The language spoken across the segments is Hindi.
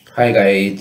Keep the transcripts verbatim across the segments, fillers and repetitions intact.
हाय गाइस,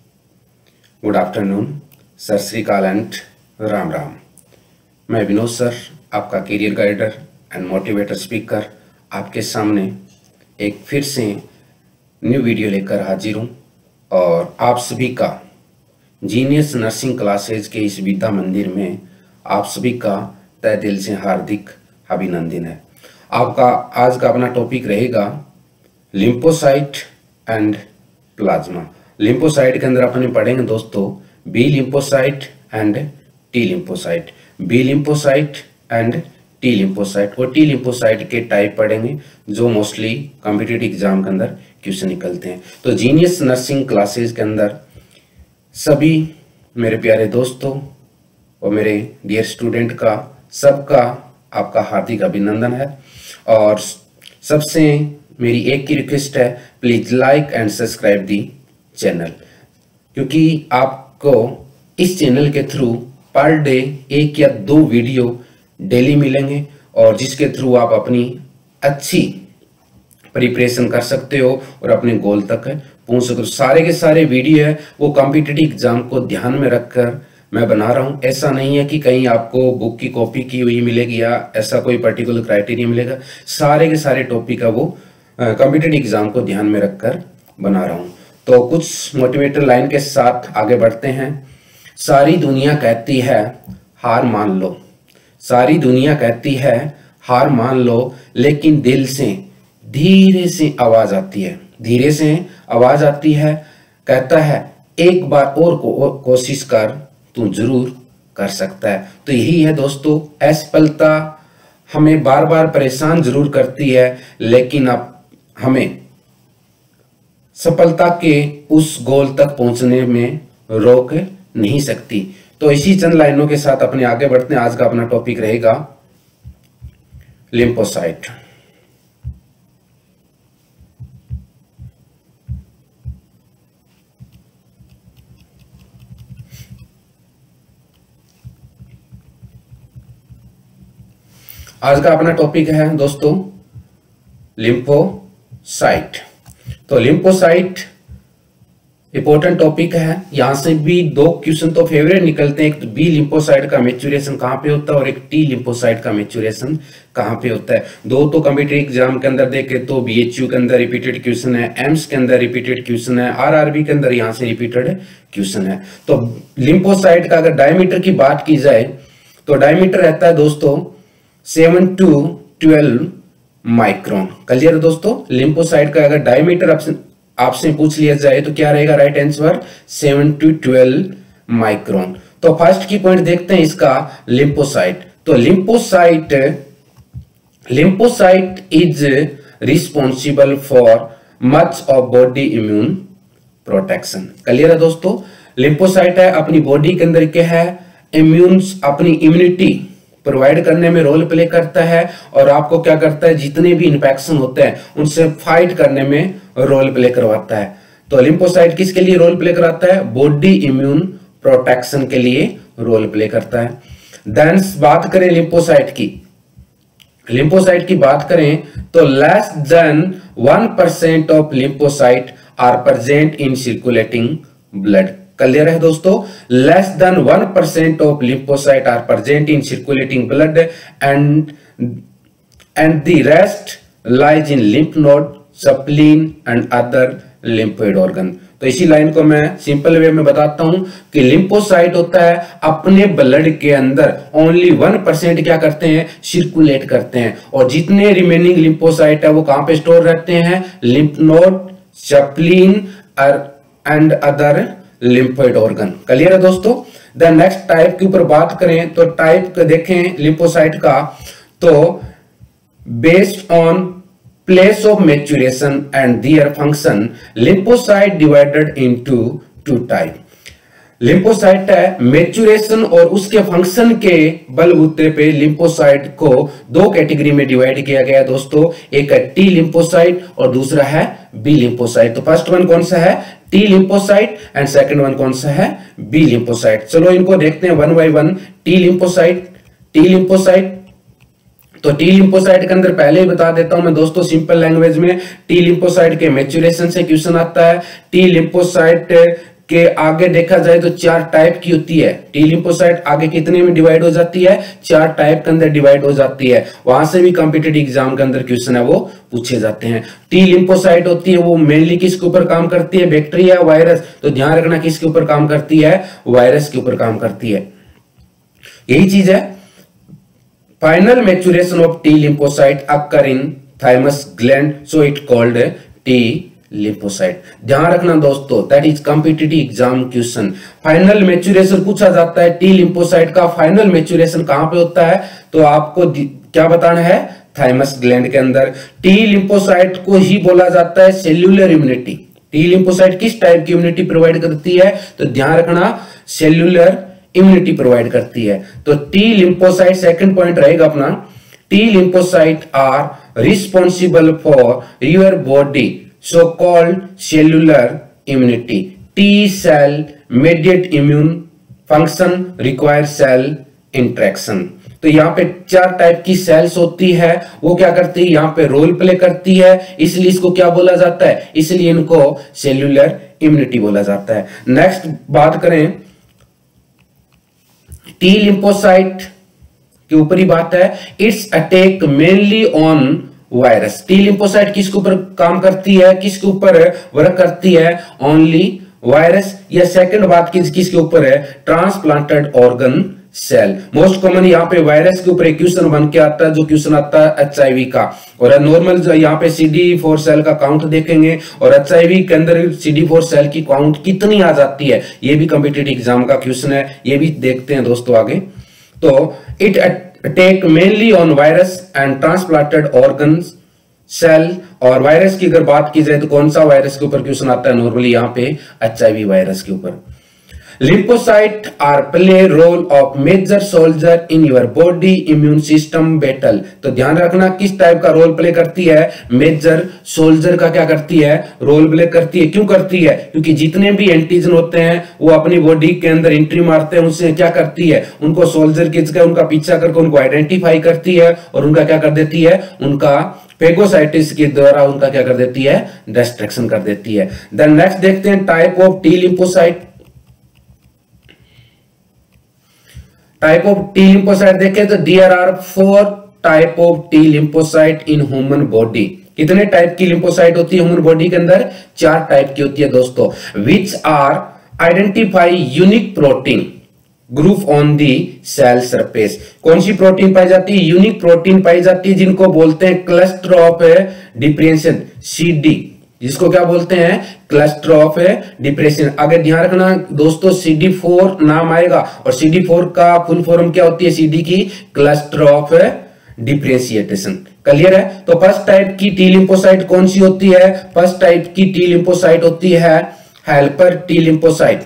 गुड आफ्टरनून, सत श्री अकाल एंड राम राम। मैं विनोद सर, आपका career guider and motivator speaker, आपके सामने एक फिर से न्यू वीडियो लेकर हाजिर हूँ। और आप सभी का जीनियस नर्सिंग क्लासेज के इस विद्या मंदिर में आप सभी का तहे दिल से हार्दिक अभिनंदन है। आपका आज का अपना टॉपिक रहेगा लिम्फोसाइट एंड प्लाज्मा। लिम्फोसाइट के अंदर अपन पढ़ेंगे दोस्तों B lymphocyte and T lymphocyte, B lymphocyte and T lymphocyte और टी लिम्फोसाइट के टाइप पढ़ेंगे जो मोस्टली कॉम्पिटिटिव एग्जाम के अंदर क्वेश्चन निकलते हैं। तो जीनियस नर्सिंग क्लासेस के अंदर सभी मेरे प्यारे दोस्तों और मेरे डियर स्टूडेंट का सबका आपका हार्दिक अभिनंदन है। और सबसे मेरी एक ही रिक्वेस्ट है, please like and subscribe the channel, क्योंकि आपको इस चैनल के थ्रू पर डे एक या दो वीडियो डेली मिलेंगे और जिसके थ्रू आप अपनी अच्छी प्रिपरेशन कर सकते हो और अपने गोल तक पहुंच सकते हो। सारे के सारे वीडियो है वो कॉम्पिटिटिव एग्जाम को ध्यान में रखकर मैं बना रहा हूं। ऐसा नहीं है कि कहीं आपको बुक की कॉपी की हुई मिलेगी या ऐसा कोई पर्टिकुलर क्राइटेरिया मिलेगा। सारे के सारे टॉपिक है वो कॉम्पिटिटिव एग्जाम को ध्यान में रखकर बना रहा हूं। तो कुछ मोटिवेटर लाइन के साथ आगे बढ़ते हैं। सारी दुनिया कहती है हार मान लो, सारी दुनिया कहती है हार मान लो, लेकिन दिल से धीरे से आवाज आती है, धीरे से आवाज आती है, कहता है एक बार और को कोशिश कर, तू जरूर कर सकता है। तो यही है दोस्तों, असफलता हमें बार बार परेशान जरूर करती है, लेकिन अब हमें सफलता के उस गोल तक पहुंचने में रोक नहीं सकती। तो इसी चंद लाइनों के साथ अपने आगे बढ़ते हैं। आज का अपना टॉपिक रहेगा लिम्फोसाइट। आज का अपना टॉपिक है दोस्तों लिम्फोसाइट। तो लिम्फोसाइट इंपॉर्टेंट टॉपिक है। यहां से भी दो क्वेश्चन तो फेवरेट निकलते हैं, एक तो बी लिम्फोसाइट का मैच्योरेशन कहां पे होता है और एक टी लिम्फोसाइट का मैच्योरेशन कहां पे होता है। दो तो कॉम्पिटिटिव एग्जाम के अंदर देखे तो बीएचयू के अंदर रिपीटेड क्वेश्चन है, एम्स के अंदर रिपीटेड क्वेश्चन है, आरआरबी के अंदर यहां से रिपीटेड क्वेश्चन है। तो लिम्फोसाइट का अगर डायमीटर की बात की जाए तो डायमीटर रहता है दोस्तों seven to twelve micron. Clear है दोस्तों। लिम्फोसाइट का अगर डायमीटर आपसे आपसे पूछ लिया जाए तो क्या रहेगा right answer seven to twelve micron. तो फर्स्ट की पॉइंट देखते हैं इसका लिम्फोसाइट। तो lymphocyte lymphocyte is responsible for much of body immune protection. Clear है दोस्तों। लिम्फोसाइट है अपनी बॉडी के अंदर क्या है, इम्यून अपनी इम्यूनिटी प्रोवाइड करने में रोल प्ले करता है और आपको क्या करता है, जितने भी इन्फेक्शन होते हैं उनसे फाइट करने में रोल प्ले करवाता है। तो लिम्फोसाइट किसके लिए रोल प्ले कराता है, बॉडी इम्यून प्रोटेक्शन के लिए रोल प्ले करता है। देन बात करें लिम्फोसाइट की, लिम्फोसाइट की बात करें तो less than one percent of lymphocyte are present in circulating blood. Clear है दोस्तों। Less than one percent of lymphocyte are present in circulating blood and and the rest lies in lymph node, spleen and other lymphoid organ. तो इसी लाइन को मैं सिंपल वे में बताता हूं कि लिम्फोसाइट होता है अपने ब्लड के अंदर ओनली वन परसेंट क्या करते हैं, सर्कुलेट करते हैं, और जितने रिमेनिंग लिम्फोसाइट है वो कहां पे स्टोर रहते हैं, lymph node, spleen and other lymphoid organ. Clear है दोस्तों। देन नेक्स्ट टाइप के ऊपर बात करें तो टाइप देखें लिम्फोसाइट का, तो based on place of maturation and their function lymphocyte divided into two type. Lymphocyte है मैच्योरेशन और उसके फंक्शन के बलबूते पे लिम्फोसाइट को दो कैटेगरी में डिवाइड किया गया है दोस्तों। एक है टी लिम्फोसाइट और दूसरा है बी लिम्फोसाइट। तो फर्स्ट वन कौन सा है, T lymphocyte, and second one कौन सा है, बी लिम्फोसाइट। चलो इनको देखते हैं one by one. T lymphocyte, T lymphocyte तो टी लिम्फोसाइट के अंदर पहले ही बता देता हूं मैं दोस्तों सिंपल लैंग्वेज में, टी लिम्फोसाइट के मैच्योरेशन से क्वेश्चन आता है। टी लिम्फोसाइट के आगे देखा जाए तो चार टाइप की होती है। टी लिम्फोसाइट आगे कितने में डिवाइड हो जाती है? चार टाइप के अंदर डिवाइड हो जाती है। वहां से भी कॉम्पिटिटिव एग्जाम के अंदर क्वेश्चन है वो पूछे जाते हैं। टी लिम्फोसाइट होती है वो मेनली किसके ऊपर काम करती है? Bacteria, virus. तो ध्यान रखना किसके ऊपर काम करती है? वायरस के ऊपर काम करती है। यही चीज है। Final maturation of T lymphocyte occur in thymus gland, so it called T lymphocyte. ध्यान रखना दोस्तों, that is competitive exam question. Final maturation पूछा जाता है टी लिम्फोसाइट का। फाइनल मैच्योरेशन कहां पे होता है? तो आपको क्या बताना है? थाइमस ग्लैंड के अंदर। टी लिम्फोसाइट को ही बोला जाता है सेल्यूलर इम्यूनिटी। टी लिम्फोसाइट किस टाइप की इम्यूनिटी प्रोवाइड करती है? तो ध्यान रखना सेल्यूलर इम्यूनिटी प्रोवाइड करती है। तो टी लिम्फोसाइट सेकंड पॉइंट रहेगा अपना, T lymphocyte are responsible for your body so called cellular immunity. T cell mediate immune function require cell interaction. तो यहाँ पे चार टाइप की सेल्स होती है, वो क्या करती है? यहाँ पे रोल प्ले करती है, इसलिए इसको क्या बोला जाता है? इसलिए इनको सेल्यूलर इम्यूनिटी बोला जाता है। नेक्स्ट बात करें टी लिम्फोसाइट के ऊपर ही बात है। It's attack mainly on virus. T lymphocyte किसके ऊपर काम करती है? किसके ऊपर वर्क करती है? Only virus. या सेकंड बात किस किसके ऊपर है? Transplanted organ cell. Most common यहाँ पे वायरस के ऊपर एक क्वेश्चन बन के आता है, जो क्वेश्चन आता है एचआईवी का। और नॉर्मल यहाँ पे सी डी फोर सेल का काउंट देखेंगे और एचआईवी के अंदर सी डी फोर सेल की काउंट कितनी आ जाती है, ये भी कॉम्पिटिटिव एग्जाम का क्वेश्चन है, ये भी देखते हैं दोस्तों आगे। तो it attack mainly on virus and transplanted organ cell. और वायरस की अगर बात की जाए तो कौन सा वायरस के ऊपर क्वेश्चन आता है? नॉर्मली यहाँ पे एचआईवी वायरस के ऊपर। Lymphocytes are play role of major soldier in your body immune system battle। तो ध्यान रखना किस टाइप का रोल प्ले करती है? मेजर सोल्जर का क्या करती है? रोल प्ले करती है। क्यों करती है? क्योंकि जितने भी एंटीजन होते हैं वो अपनी बॉडी के अंदर एंट्री मारते हैं, उनसे क्या करती है? उनको सोल्जर किसका उनका पीछा करके उनको आइडेंटिफाई करती है और उनका क्या कर देती है? उनका फेगोसाइटिस के द्वारा उनका क्या कर देती है? डिस्ट्रक्शन कर देती है। देन नेक्स्ट देखते हैं type of T lymphocyte. Type of T lymphocyte देखें तो there are four type of T lymphocyte in human body. कितने टाइप की लिम्फोसाइट होती है ह्यूमन बॉडी के अंदर? चार टाइप की होती है दोस्तों। Which are identify unique protein group on the cell surface. कौन सी प्रोटीन पाई जाती है? यूनिक प्रोटीन पाई जाती है जिनको बोलते हैं cluster of differentiation, C D, जिसको क्या बोलते हैं? Cluster of depression. आगे ध्यान रखना दोस्तों, सी डी फोर नाम आएगा और सी डी फोर का फुल फॉर्म क्या होती है? सी डी की क्लस्टर ऑफ डिफरेंशिएशन। क्लियर है? तो फर्स्ट टाइप की टी लिम्फोसाइट कौन सी होती है? फर्स्ट टाइप की टी लिम्फोसाइट होती है हेल्पर टी लिम्फोसाइट।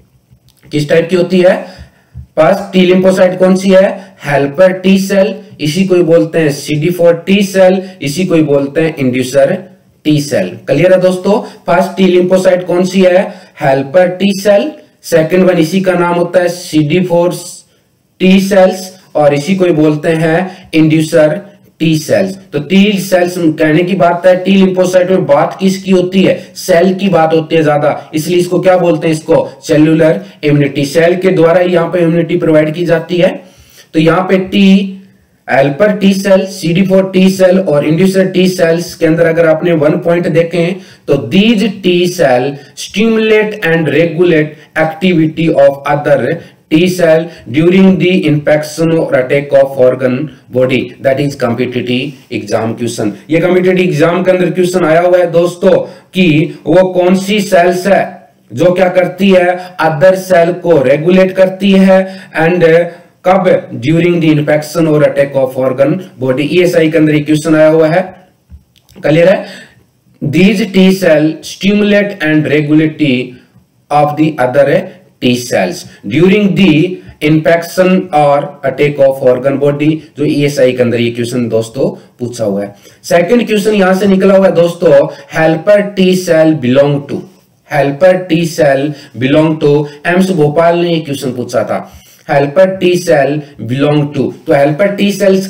किस टाइप की होती है? फर्स्ट टी लिम्फोसाइट कौन सी है? हेल्पर टी सेल, इसी को बोलते हैं C D four T cell, इसी को बोलते हैं इंड्यूसर टी सेल। क्लियर है दोस्तों? फर्स्ट टी लिम्फोसाइट कौन सी है? Helper T cell. Second one इसी का नाम होता है C D four T cells और इसी को बोलते हैं इंड्यूसर टी सेल्स। तो टी सेल्स कहने की बात है, टी लिम्फोसाइट में बात किसकी होती है? सेल की बात होती है ज्यादा, इसलिए इसको क्या बोलते हैं? इसको सेल्यूलर इम्यूनिटी। सेल के द्वारा ही यहाँ पे इम्यूनिटी प्रोवाइड की जाती है। तो यहाँ पे T helper T cell, C D four T cell और इंड्यूसर टी सेल्स के अंदर अगर आपने वन पॉइंट देखें तो these T cell stimulate and regulate activity of other T cell during the infection और attack of organ body. That is competitive exam question. ये कॉम्पिटिटिव एग्जाम के अंदर क्वेश्चन आया हुआ है दोस्तों कि वो कौन सी सेल्स है जो क्या करती है? अदर सेल को रेगुलेट करती है एंड कब? ड्यूरिंग द इंफेक्शन और attack of organ body. ESI के अंदर ये क्वेश्चन आया हुआ है। क्लियर है? These T cell stimulate and regulate of the other T cells during the infection और अटैक ऑफ ऑर्गन बॉडी। जो ईएसआई के अंदर ये क्वेश्चन दोस्तों पूछा हुआ है। सेकंड क्वेश्चन यहां से निकला हुआ है दोस्तों, helper T cell belong to. Helper T cell belong to, AIIMS Bhopal ने ये क्वेश्चन पूछा था। Helper T cell belong to, तो हेल्पर टी सेल्स क्या है?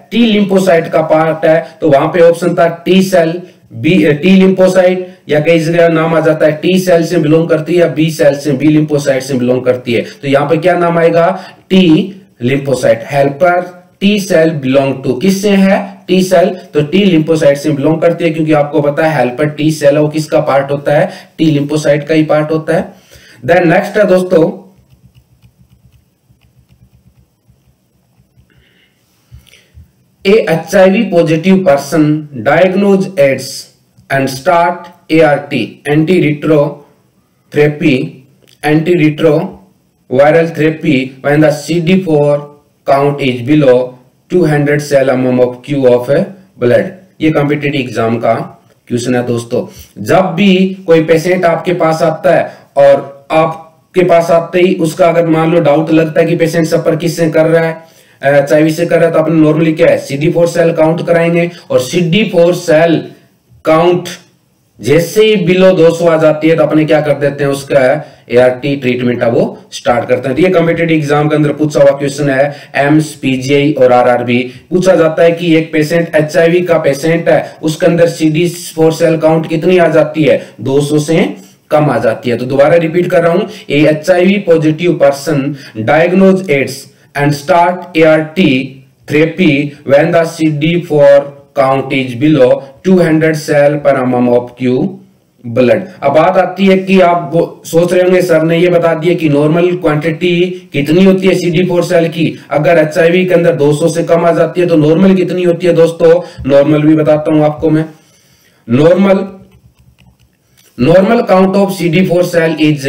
टी लिम्फोसाइट का पार्ट है, तो वहां पे ऑप्शन था T cell, B T lymphocyte, या कई जगह नाम आ जाता है टी सेल से बिलोंग करती है या बी सेल से, बी लिम्फोसाइट से बिलोंग करती है। तो यहाँ पे क्या नाम आएगा, T lymphocyte. Helper T cell belong to, किससे है, टी सेल, तो टी लिम्फोसाइट से बिलोंग करती है, क्योंकि आपको पता है हेल्पर टी सेल है वो किसका पार्ट होता है, टी लिम्फोसाइट का ही पार्ट होता है। देन नेक्स्ट है दोस्तों, A H I V positive person diagnosed AIDS and start A R T, antiretroviral antiretroviral therapy when the C D four count is below two hundred cell mm of Q of blood। ये कॉम्पिटिटिव एग्जाम का क्वेश्चन है दोस्तों। जब भी कोई पेशेंट आपके पास आता है और आपके पास आते ही उसका अगर मान लो डाउट लगता है कि पेशेंट सफर किससे कर रहा है, एच आई वी से कर रहा है, तो अपने नॉर्मली क्या है, C D four cell count कराएंगे, और C D four cell count जैसे ही बिलो दो सौ आ जाती है तो अपने क्या कर देते हैं, उसका ए आर टी ट्रीटमेंट है वो स्टार्ट करते हैं। तो ये कॉम्पिटिटिव एग्जाम के अंदर पूछा हुआ क्वेश्चन है, एम्स, पी जी आई और आर आर बी। पूछा जाता है कि एक पेशेंट एच आई वी का पेशेंट है, उसके अंदर C D four cell count कितनी आ जाती है, दो सौ से कम आ जाती है। तो दोबारा रिपीट कर रहा हूं, A H I V positive person diagnose AIDS and start A R T therapy when the C D four count is below two hundred cell per mm of Q blood। अब बात आती है कि आप सोच रहे होंगे सर ने ये बता दिया कि नॉर्मल क्वांटिटी कितनी होती है सी डी फोर सेल की, अगर एच आई वी के अंदर दो सौ से कम आ जाती है तो नॉर्मल कितनी होती है दोस्तों। नॉर्मल भी बताता हूं आपको मैं। Normal normal count of C D four cell is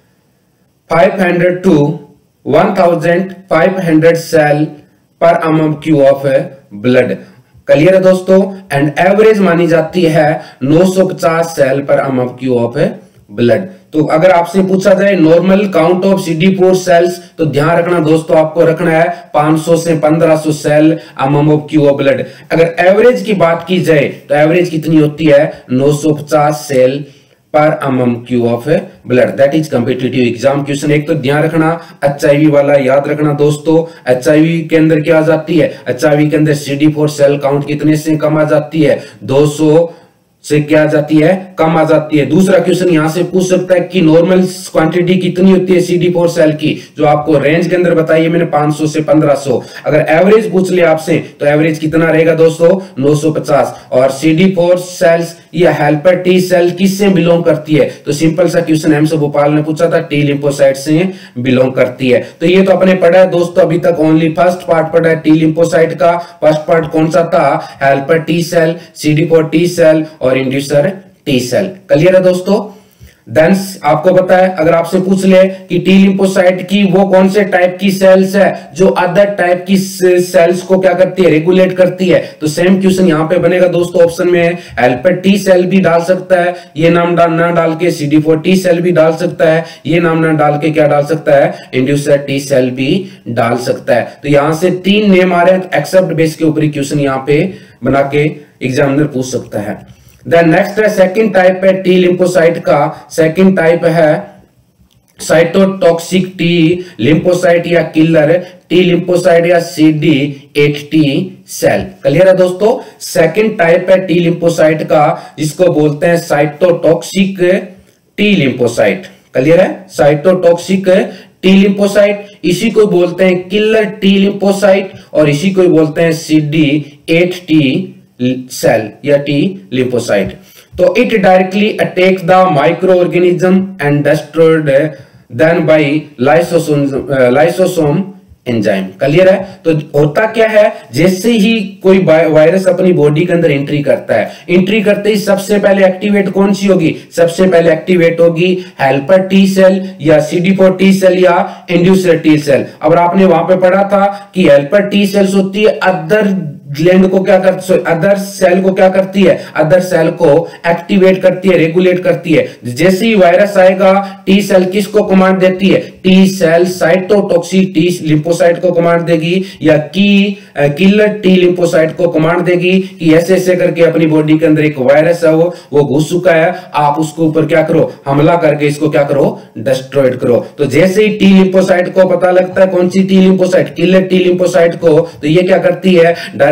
five hundred to one thousand five hundred cell per mm Q of blood। क्लियर है दोस्तों। एंड एवरेज मानी जाती है नौ सौ पचास सेल पर mm Q of blood। तो अगर आपसे पूछा जाए normal count of C D four cells, तो ध्यान रखना दोस्तों, आपको रखना है पाँच सौ से पंद्रह सौ cell mm of Q of blood। अगर एवरेज की बात की जाए तो एवरेज कितनी होती है, नौ सौ पचास सेल पर mm Q of blood। That is competitive exam question. एक तो ध्यान रखना एच आई वी वाला याद रखना दोस्तों। एच आई वी के अंदर क्या आ जाती है, एच आई वी के अंदर C D four cell count कितने से कम आ जाती है, दो सौ से क्या आ जाती है, कम आ जाती है। दूसरा क्वेश्चन यहां से पूछ सकता है कि नॉर्मल क्वांटिटी कितनी होती है सी डी फोर सेल की, जो आपको रेंज के अंदर बताइए मैंने पाँच सौ से पंद्रह सौ। अगर एवरेज पूछ लिया आपसे तो एवरेज कितना रहेगा दोस्तों, नौ सौ पचास। और सी डी फोर सेल्स या हेल्पर टी सेल किससे बिलोंग करती है, तो सिंपल सा क्वेश्चन एम्स भोपाल ने पूछा था, टी लिम्फोसाइट से बिलोंग करती है। तो ये तो अपने पढ़ा है दोस्तों, अभी तक ओनली फर्स्ट पार्ट पढ़ा है टी लिम्फोसाइट का। फर्स्ट पार्ट कौन सा था, helper T cell, C D four T cell और इंड्यूसर टी सेल। क्लियर है दोस्तों। देन आपको पता है, अगर आपसे पूछ ले कि टी लिम्फोसाइट की वो कौन से टाइप की सेल्स है जो अदर टाइप की सेल्स को क्या करती है, रेगुलेट करती है, तो सेम क्वेश्चन यहां पे बनेगा दोस्तों। ऑप्शन में हेल्पर टी सेल भी डाल सकता है, ये नाम डाल ना डाल के C D four T cell भी डाल सकता है, ये नाम ना डाल के क्या डाल सकता है, इंड्यूसर टी सेल भी डाल सकता है। तो यहां से तीन नेम आ रहे हैं, एक्सेप्ट बेस के ऊपर क्वेश्चन यहां पे बना के एग्जामिनर पूछ सकता है। देन नेक्स्ट है सेकंड टाइप है टी लिम्फोसाइट का। सेकंड टाइप है साइटोटॉक्सिक टी लिम्फोसाइट या किलर टी लिम्फोसाइट या C D eight T cell. Clear है दोस्तों। सेकंड टाइप है टी लिम्फोसाइट का जिसको बोलते हैं साइटोटॉक्सिक टी लिम्फोसाइट। क्लियर है, साइटोटॉक्सिक टी लिम्फोसाइट, इसी को बोलते हैं किलर टी लिम्फोसाइट और इसी को बोलते हैं C D eight T cell या टी लिम्फोसाइट। तो it directly attacks the microorganism and destroyed then by lysosome lysosome enzyme. Clear है। तो होता क्या है, जैसे ही कोई वायरस अपनी बॉडी के अंदर एंट्री करता है, एंट्री करते ही सबसे पहले एक्टिवेट कौन सी होगी, सबसे पहले एक्टिवेट होगी हेल्पर टी सेल या C D four T cell या इंड्यूसर टी सेल। अब आपने वहां पे पढ़ा था कि हेल्पर टी सेल्स होती है अदर ग्लैंड को क्या करती है, अदर सेल को क्या करती है, अदर सेल को एक्टिवेट करती है, रेगुलेट करती है। जैसे ही वायरस आएगा टी सेल किसको कमांड देती है, T cell cytotoxic T lymphocyte को कमांड देगी या की किलर टी लिम्फोसाइट को कमांड देगी कि ऐसे ऐसे करके अपनी बॉडी के अंदर एक वायरस है वो वो घुस चुका है, आप उसके ऊपर क्या करो, हमला करके इसको क्या करो, डिस्ट्रॉयड करो। तो जैसे ही टी लिम्फोसाइट को पता लगता है कौन सी T lymphocyte, killer T lymphocyte को, तो ये क्या करती है, direct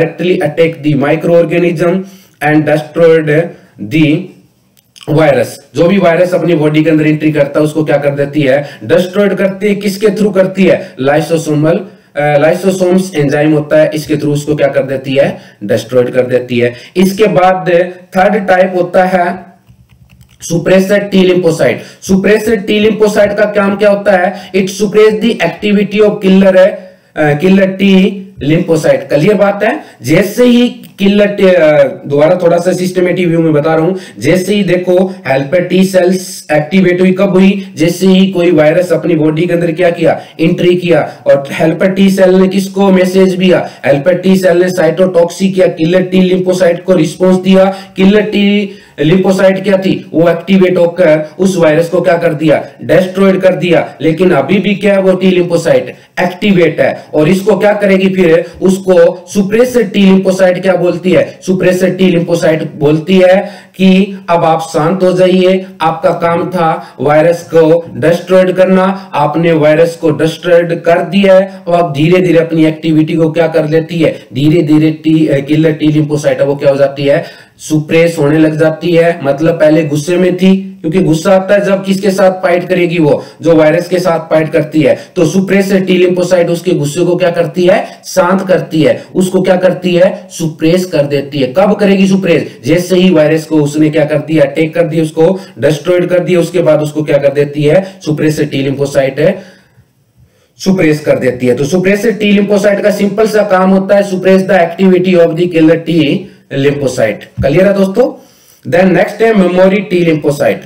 directly attack the microorganism and destroyed the virus. जो भी वायरस अपनी बॉडी के अंदर एंट्री करता है उसको क्या कर देती है, डिस्ट्रॉयड करती है। किसके थ्रू करती है, लाइसोसोमल लाइसोसोम्स एंजाइम होता है, इसके थ्रू उसको क्या कर देती है, डिस्ट्रॉयड कर देती है। इसके बाद थर्ड टाइप होता है suppressor T lymphocyte. Suppressor T lymphocyte का काम क्या होता है, it suppress the activity of killer killer T lymphocyte. Clear बात है। जैसे ही किलर, दोबारा थोड़ा सा सिस्टमेटिक व्यू में बता रहा हूं, जैसे ही देखो हेल्पर टी सेल्स एक्टिवेट हुई, कब हुई, जैसे ही कोई वायरस अपनी बॉडी के अंदर क्या किया, एंट्री किया, और हेल्पर टी सेल ने किसको मैसेज दिया, हेल्पर टी सेल ने साइटोटॉक्सिक किया, किलर टी लिम्फोसाइट को रिस्पॉन्स दिया। किलर टी लिम्फोसाइट क्या थी, वो एक्टिवेट होकर उस वायरस को क्या कर दिया, डिस्ट्रॉयड कर दिया। लेकिन अभी भी क्या है, वो टी लिम्फोसाइट एक्टिवेट है, और इसको क्या करेगी फिर, उसको सुप्रेसर टी लिम्फोसाइट क्या बोलती है, सुप्रेसर टी लिम्फोसाइट बोलती है कि अब आप शांत हो जाइए, आपका काम था वायरस को डिस्ट्रॉयड करना, आपने वायरस को डिस्ट्रॉयड कर दिया है, और अब धीरे धीरे अपनी एक्टिविटी को क्या कर लेती है, धीरे धीरे टी किलर टी लिम्फोसाइट वो क्या हो जाती है, सुप्रेस होने लग जाती है। मतलब पहले गुस्से में थी, क्योंकि गुस्सा आता है जब किसके साथ फाइट करेगी, वो जो वायरस के साथ फाइट करती है, तो सुप्रेसर टी लिम्फोसाइट उसके गुस्से को क्या करती है, शांत करती है, उसको क्या करती है, सुप्रेस कर देती है। कब करेगी सुप्रेस, जैसे ही वायरस को उसने क्या कर दिया, अटैक कर दिया, उसको डिस्ट्रॉयड कर दिया, उसके बाद उसको क्या कर देती है, सुप्रेसर टी लिम्फोसाइट है सुप्रेस कर देती है। तो सुप्रेसर टी लिम्फोसाइट का सिंपल सा काम होता है, suppress the activity of the killer T lymphocyte. Clear है दोस्तों। देन नेक्स्ट है मेमोरी टी लिम्फोसाइट।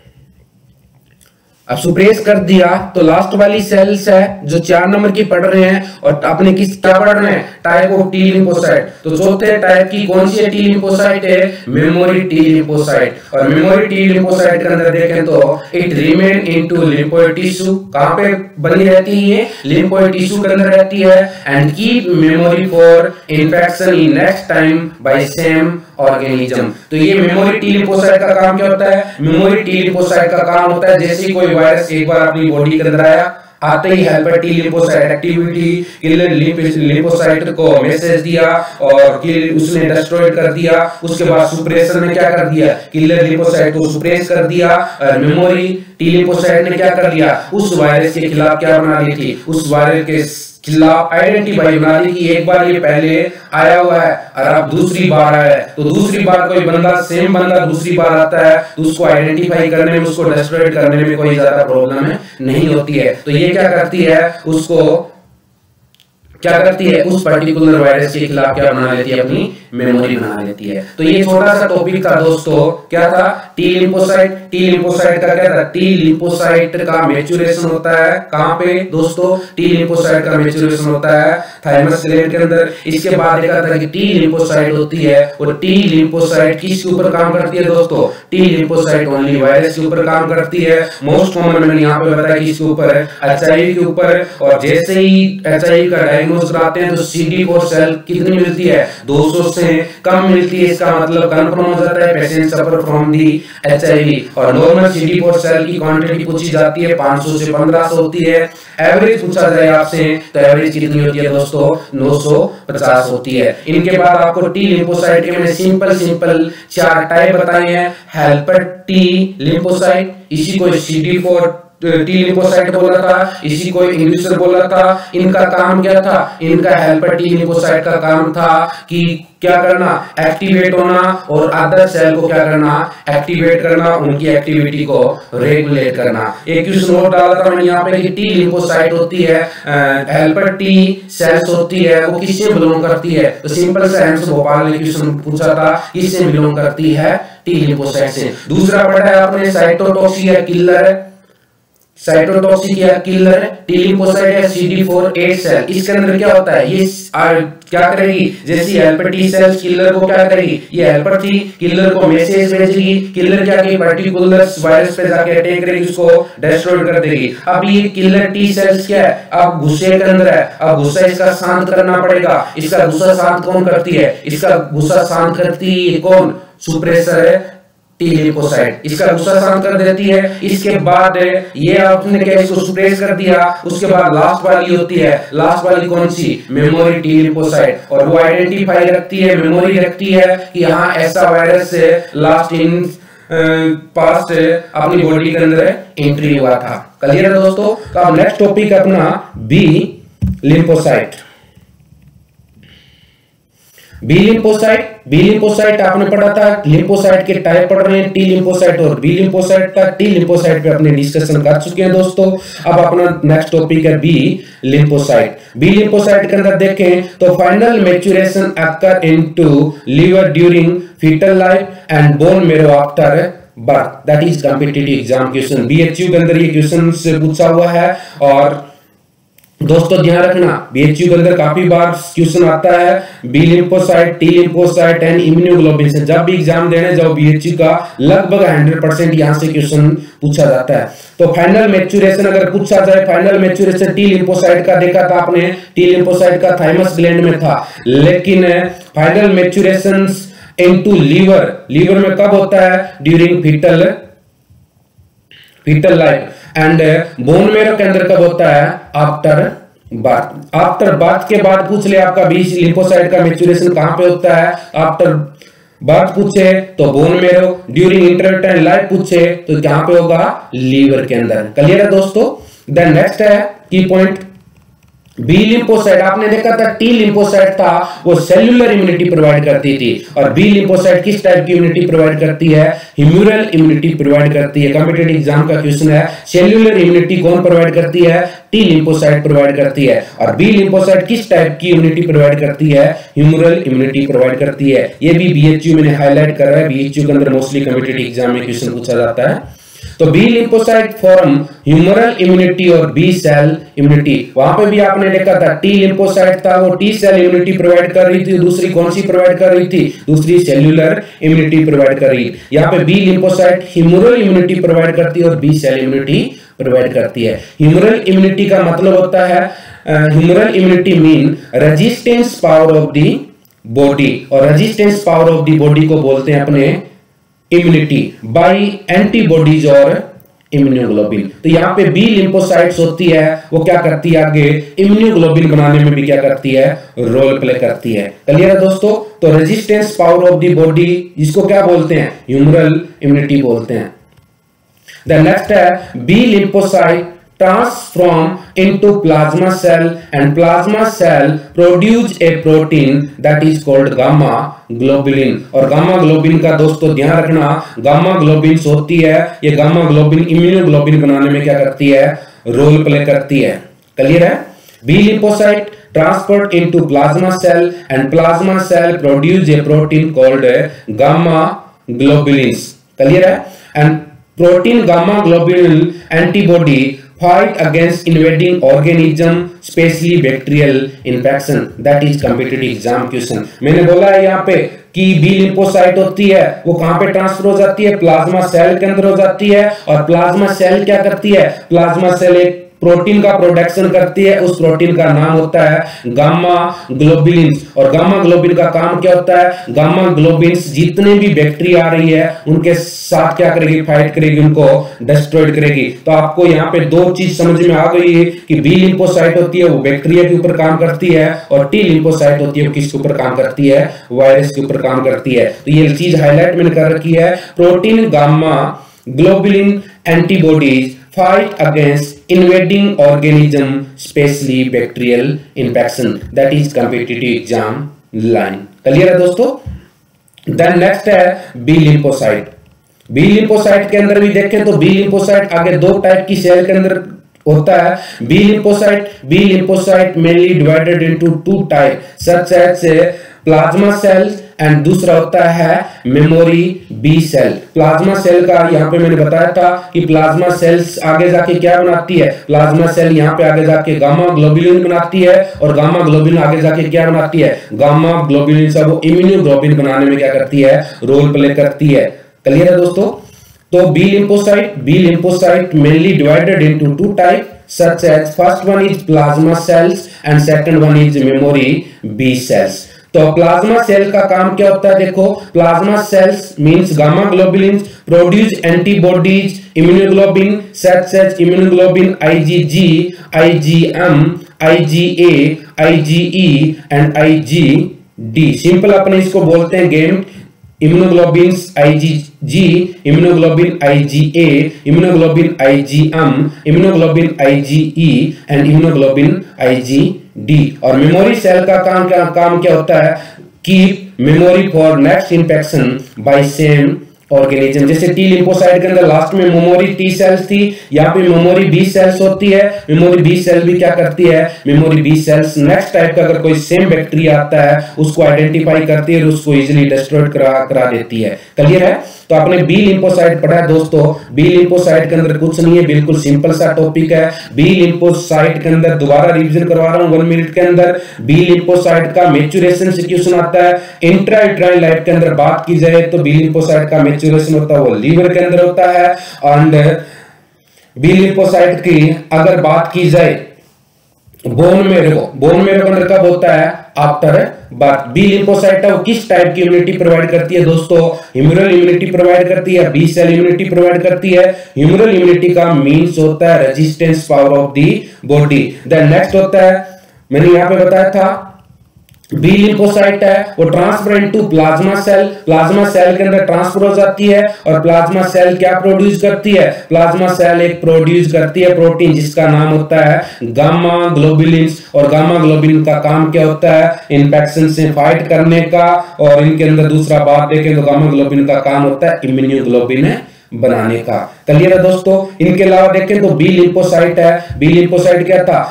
अब सुप्रेस कर दिया तो लास्ट वाली सेल्स है जो चार नंबर की पढ़ रहे हैं, और अपने किस क्या पढ़ रहे हैं, टाइप ऑफ टी लिम्फोसाइट। तो चौथे टाइप की कौन सी टी लिम्फोसाइट है, मेमोरी टी लिम्फोसाइट। और मेमोरी टी लिम्फोसाइट के अंदर देखें तो it remain into lymphoid tissue. कहां पे बनी रहती है, लिम्फोइड टिश्यू के अंदर रहती है, and keep memory for infection in next time by same organism. तो ये मेमोरी टी लिम्फोसाइट का काम क्या होता है, मेमोरी टी लिम्फोसाइट का काम होता है जैसे कोई वायरस एक बार अपनी बॉडी के अंदर आया, आते ही helper T lymphocyte activity killer lymphocyte को मैसेज दिया और उसने डिस्ट्रॉयड कर दिया। उसके बाद सुप्रेसर ने क्या कर दिया, किलर लिम्फोसाइट को सुप्रेस कर दिया, और मेमोरी टी लिम्फोसाइट ने क्या कर लिया, उस वायरस के खिलाफ क्या बना ली थी, उस वायरस के खिलाफ आइडेंटिफाई बना ली कि एक बार ये पहले आया हुआ है और अब दूसरी बार आया है। तो दूसरी बार कोई बंदा, सेम बंदा दूसरी बार आता है तो उसको आइडेंटिफाई करने में, उसको डिस्ट्रॉयड करने में कोई ज्यादा प्रॉब्लम नहीं होती है। तो ये क्या करती है, उसको क्या करती है, उस पर्टिकुलर वायरस के खिलाफ क्या बना लेती है, अपनी मेमोरी बना लेती है। तो ये छोटा सा टॉपिक था दोस्तों, क्या था, टी लिम्फोसाइट। टी लिम्फोसाइट का क्या था, टी लिम्फोसाइट का मैच्योरेशन होता है कहां पे दोस्तों, टी लिम्फोसाइट का मैच्योरेशन होता है थाइमस ग्लैंड के अंदर। इसके बाद देखा था कि टी लिम्फोसाइट होती है, और टी लिम्फोसाइट किसके ऊपर काम करती है दोस्तों, टी लिम्फोसाइट ओनली वायरस के ऊपर काम करती है। मोस्ट कॉमन मैंने यहाँ पे बताया कि इसके ऊपर है, एचआईवी के ऊपर। और जैसे ही एचआईवी का डायग्नोस कराते हैं तो सी डी फोर सेल कितनी मिलती है, दो सौ से कम मिलती है। इसका मतलब कंफर्म हो जाता है patient suffer from the HIV. और normal C D four cell की क्वांटिटी पूछी जाती है पाँच सौ से पंद्रह सौ होती है। एवरेज पूछा जाए आपसे तो एवरेज कितनी होती है दोस्तों, नौ सौ पचास होती है। इनके बाद आपको टी लिम्फोसाइट के मैंने सिंपल सिंपल चार टाइप बताए हैं। हेल्पर टी लिम्फोसाइट, इसी को C D four T lymphocyte बोला था, इसी को इंड्यूसर बोला था। इनका काम क्या था, इनका हेल्पर टी लिम्फोसाइट का काम था कि क्या करना, एक्टिवेट होना, और अदर सेल को क्या करना, एक्टिवेट करना, उनकी एक्टिविटी को रेगुलेट करना। एक क्वेश्चन नोट डाला था मैंने यहाँ पे कि टी लिम्फोसाइट होती है, हेल्पर टी सेल्स होती है, वो किससे बिलोंग करती है, तो सिंपल सा आंसर भोपाल ने क्वेश्चन पूछा था, किससे बिलोंग करती है, टी लिम्फोसाइट से। दूसरा पढ़ा है आपने साइटोटॉक्सिक या किलर, साइटोटॉक्सिक या किलर टी लिम्फोसाइट है C D four eight cell. इसके अंदर क्या होता है, ये क्या करेगी, जैसी हेल्पर टी सेल्स किलर को क्या करेगी, ये हेल्पर थी, किलर को मैसेज भेजेगी, किलर क्या करेगी, पर्टिकुलर वायरस पे जाके अटैक करेगी, उसको डिस्ट्रॉय कर देगी। अब ये किलर टी सेल्स क्या है, अब गुस्से के अंदर है, अब गुस्सा इसका शांत करना पड़ेगा। इसका गुस्सा शांत कौन करती है, इसका गुस्सा शांत करती है कौन, सुप्रेसर है टी लिम्फोसाइट, इसका गुस्सा शांत कर देती है। इसके बाद ये आपने क्या इसको सुप्रेस कर दिया, उसके बाद लास्ट वाली होती है, लास्ट वाली कौन सी, मेमोरी टी लिम्फोसाइट, और वो आइडेंटिफाई रखती है, मेमोरी रखती है कि यहाँ ऐसा वायरस लास्ट इन पास्ट अपनी बॉडी के अंदर एंट्री हुआ था। क्लियर है दोस्तों। तो अब नेक्स्ट टॉपिक अपना B lymphocyte. B lymphocyte, B lymphocyte आपने पढ़ा था, लिम्फोसाइट के टाइप पढ़ रहे हैं, टी लिम्फोसाइट और बी लिम्फोसाइट का। टी लिम्फोसाइट पे अपने डिस्कशन कर चुके हैं दोस्तों। अब अपना नेक्स्ट टॉपिक है बी लिम्फोसाइट। बी लिम्फोसाइट के अंदर देखें तो final maturation occur into liver during fetal life and bone marrow after birth. That is competitive exam question, BHU के अंदर ये क्वेश्चन से पूछा हुआ है। और दोस्तों ध्यान रखना, बीएचयू के अंदर काफी बार क्वेश्चन आता है B lymphocyte, T lymphocyte and immunoglobin से। जब भी एग्जाम देने जाओ बीएचयू का लगभग सौ परसेंट यहां से क्वेश्चन पूछा जाता है। तो फाइनल मैच्योरेशन अगर पूछा जाए, फाइनल मैच्योरेशन टी लिम्फोसाइट का देखा था आपने, टी लिम्फोसाइट का थाइमस ग्लैंड में था, लेकिन final maturation into liver, liver में कब होता है, during fetal fetal life, and bone marrow के अंदर कब होता है, आफ्टर बर्थ। आफ्टर बर्थ के बाद पूछ ले आपका बी लिम्फोसाइट का मैच्योरेशन कहां पे होता है, आफ्टर बर्थ पूछे तो bone marrow, during intrauterine life पूछे तो कहां पे होगा, लीवर के अंदर। क्लियर है दोस्तों। देन नेक्स्ट है की पॉइंट बी लिम्फोसाइट। आपने देखा था टी लिम्फोसाइट था वो सेल्यूलर इम्यूनिटी प्रोवाइड करती थी, और बी लिम्फोसाइट किस टाइप की इम्यूनिटी प्रोवाइड करती है, ह्यूमरल इम्यूनिटी प्रोवाइड करती है। कॉम्पिटिटिव एग्जाम का क्वेश्चन है, सेल्यूलर इम्यूनिटी कौन प्रोवाइड करती है, टी लिम्फोसाइट प्रोवाइड करती है, और बी लिम्फोसाइट किस टाइप की इम्यूनिटी प्रोवाइड करती है, ह्यूमरल इम्यूनिटी प्रोवाइड करती है। ये भी बीएचयू मैंने हाईलाइट कर रहा है, बीएचयू के अंदर मोस्टली कॉम्पिटिटिव एग्जाम में क्वेश्चन पूछा जाता है। तो B lymphocyte form humoral immunity और बी सेल इम्यूनिटी। वहां पे भी आपने देखा था टी लिम्फोसाइट था वो टी सेल इम्यूनिटी प्रोवाइड कर रही थी, दूसरी कौन सी प्रोवाइड कर रही थी, दूसरी सेल्यूलर इम्यूनिटी प्रोवाइड कर रही। यहाँ पे B lymphocyte humoral immunity provide करती है और बी सेल इम्यूनिटी प्रोवाइड करती है। ह्यूमरल इम्यूनिटी का मतलब होता है, humoral immunity mean resistance power of the body, और resistance power of the body को बोलते हैं अपने इम्यूनिटी बाय एंटीबॉडीज और इम्यूनोग्लोबिन। तो यहाँ पे बी लिम्फोसाइट्स होती है वो क्या करती है, आगे इम्यूनोग्लोबिन बनाने में भी क्या करती है, रोल प्ले करती है। क्लियर है दोस्तों। तो resistance power of the body जिसको क्या बोलते हैं, ह्यूमरल इम्यूनिटी बोलते हैं। द नेक्स्ट है B lymphocyte transform into plasma cell and plasma cell produce a protein that is called gamma globulin। और गामा ग्लोबिन का दोस्तों ध्यान रखना, गामा ग्लोबिन होती है, ये गामा ग्लोबिन इम्यूनोग्लोबिन बनाने में क्या करती है, रोल प्ले करती है। क्लियर है। B lymphocyte transferred into plasma cell and plasma cell produce a protein called gamma globulins। Clear है। and protein gamma globulin antibody fight against invading organism especially bacterial infection। that is competitive exam question। मैंने बोला है यहाँ पे कि बी लिम्फोसाइट होती है वो कहां पे ट्रांसफर हो जाती है, प्लाज्मा सेल के अंदर हो जाती है, और प्लाज्मा सेल क्या करती है, प्लाज्मा सेल एक प्रोटीन का प्रोडक्शन करती है, उस प्रोटीन का नाम होता है गामा ग्लोबुलिन। और गामा ग्लोबुलिन का काम क्या होता है, गामा ग्लोबुलिन जितने भी बैक्टीरिया आ रही है उनके साथ क्या करेगी, फाइट करेगी, उनको डिस्ट्रॉय करेगी। तो आपको यहाँ पे दो चीज समझ में आ गई है कि बी लिम्फोसाइट होती है वो बैक्टीरिया के ऊपर काम करती है, और टी लिम्फोसाइट होती है वो किसके ऊपर काम करती है, वायरस के ऊपर काम करती है। तो ये चीज हाईलाइट मैंने कर रखी है, protein gamma globulin antibodies fight against invading organism especially bacterial infection। that is competitive exam line। Clear है दोस्तों। then next है बी लिम्फोसाइट। बी लिम्फोसाइट के अंदर भी देखें तो बी लिम्फोसाइट आगे दो टाइप की सेल के अंदर होता है। B lymphocyte B lymphocyte mainly divided into two type such as plasma cells and दूसरा होता है memory B cell. Plasma cell का यहाँ पे मैंने बताया था कि प्लाज्मा सेल्स आगे जाके क्या बनाती है, प्लाज्मा सेल यहाँ पे आगे जाके गामा ग्लोबुलिन बनाती है, और गामा ग्लोबुलिन आगे जाके क्या बनाती है, गामा ग्लोबुलिन से वो इम्यूनोग्लोबुलिन बनाने में क्या करती है, रोल प्ले करती है। क्लियर है दोस्तों। तो B lymphocyte B lymphocyte mainly divided into two type such as first one is plasma cells and second one is memory B cells। तो प्लाज्मा सेल का काम क्या होता है, देखो plasma cells means gamma globulins produce antibodies immunoglobin such as immunoglobin IgG, IgM, IgA, IgE and IgD. Simple अपने इसको बोलते हैं game immunoglobin IgG, immunoglobin IgA, immunoglobin IgM, immunoglobin IgE and immunoglobin IgD. और मेमोरी सेल का काम क्या काम क्या होता है, keep memory for next infection by same organism. जैसे टी लिम्फोसाइट के अंदर लास्ट में मेमोरी टी सेल्स थी, यहाँ पे मेमोरी बी सेल्स होती है। मेमोरी बी सेल भी क्या करती है, memory B cells next type का अगर कोई सेम बैक्टीरिया आता है उसको आइडेंटिफाई करती है और उसको इजीली डिस्ट्रॉय करा करा देती है। क्लियर है? तो आपने बी लिम्फोसाइट पढ़ा है दोस्तों। बी लिम्फोसाइट के अंदर कुछ नहीं है, बिल्कुल सिंपल सा टॉपिक है। बी लिम्फोसाइट के अंदर दोबारा रिवीजन करवा रहा हूं वन मिनट के अंदर। बी लिम्फोसाइट का मैच्योरेशन सिक्यूशन आता है। इंट्रायूट्राइन लाइफ के अंदर बात की जाए तो बी लिम्फोसाइट का मैच्योरेशन होता है वो लीवर के अंदर होता है। एंड बी लिम्फोसाइट की अगर बात की जाए बोन मेरो, बोन मेरो के अंदर कब होता है, आफ्टर बर्थ। बी लिम्फोसाइट वो किस टाइप की इम्यूनिटी प्रोवाइड करती है दोस्तों, ह्यूमरल इम्यूनिटी प्रोवाइड करती है, बी सेल इम्यूनिटी प्रोवाइड करती है। ह्यूमरल इम्यूनिटी का मींस होता है resistance power of the body. Then next होता है, मैंने यहां पे बताया था बी लिम्फोसाइट है वो transfer into plasma cell. Plasma cell के अंदर ट्रांसफर हो जाती है और प्लाज्मा सेल क्या प्रोड्यूस करती है, प्लाज्मा सेल एक प्रोड्यूस करती है प्रोटीन जिसका नाम होता है गामा ग्लोबुलिन्स। और गामा ग्लोबुलिन का काम क्या होता है, इन्फेक्शन से फाइट करने का। और इनके अंदर दूसरा बात देखें तो गामा ग्लोबुलिन का काम होता है इम्यूनोग्लोबिन बनाने का। क्लियर है दोस्तों? इनके अलावा देखें तो बी लिम्फोसाइट है। बी लिम्फोसाइट क्या था,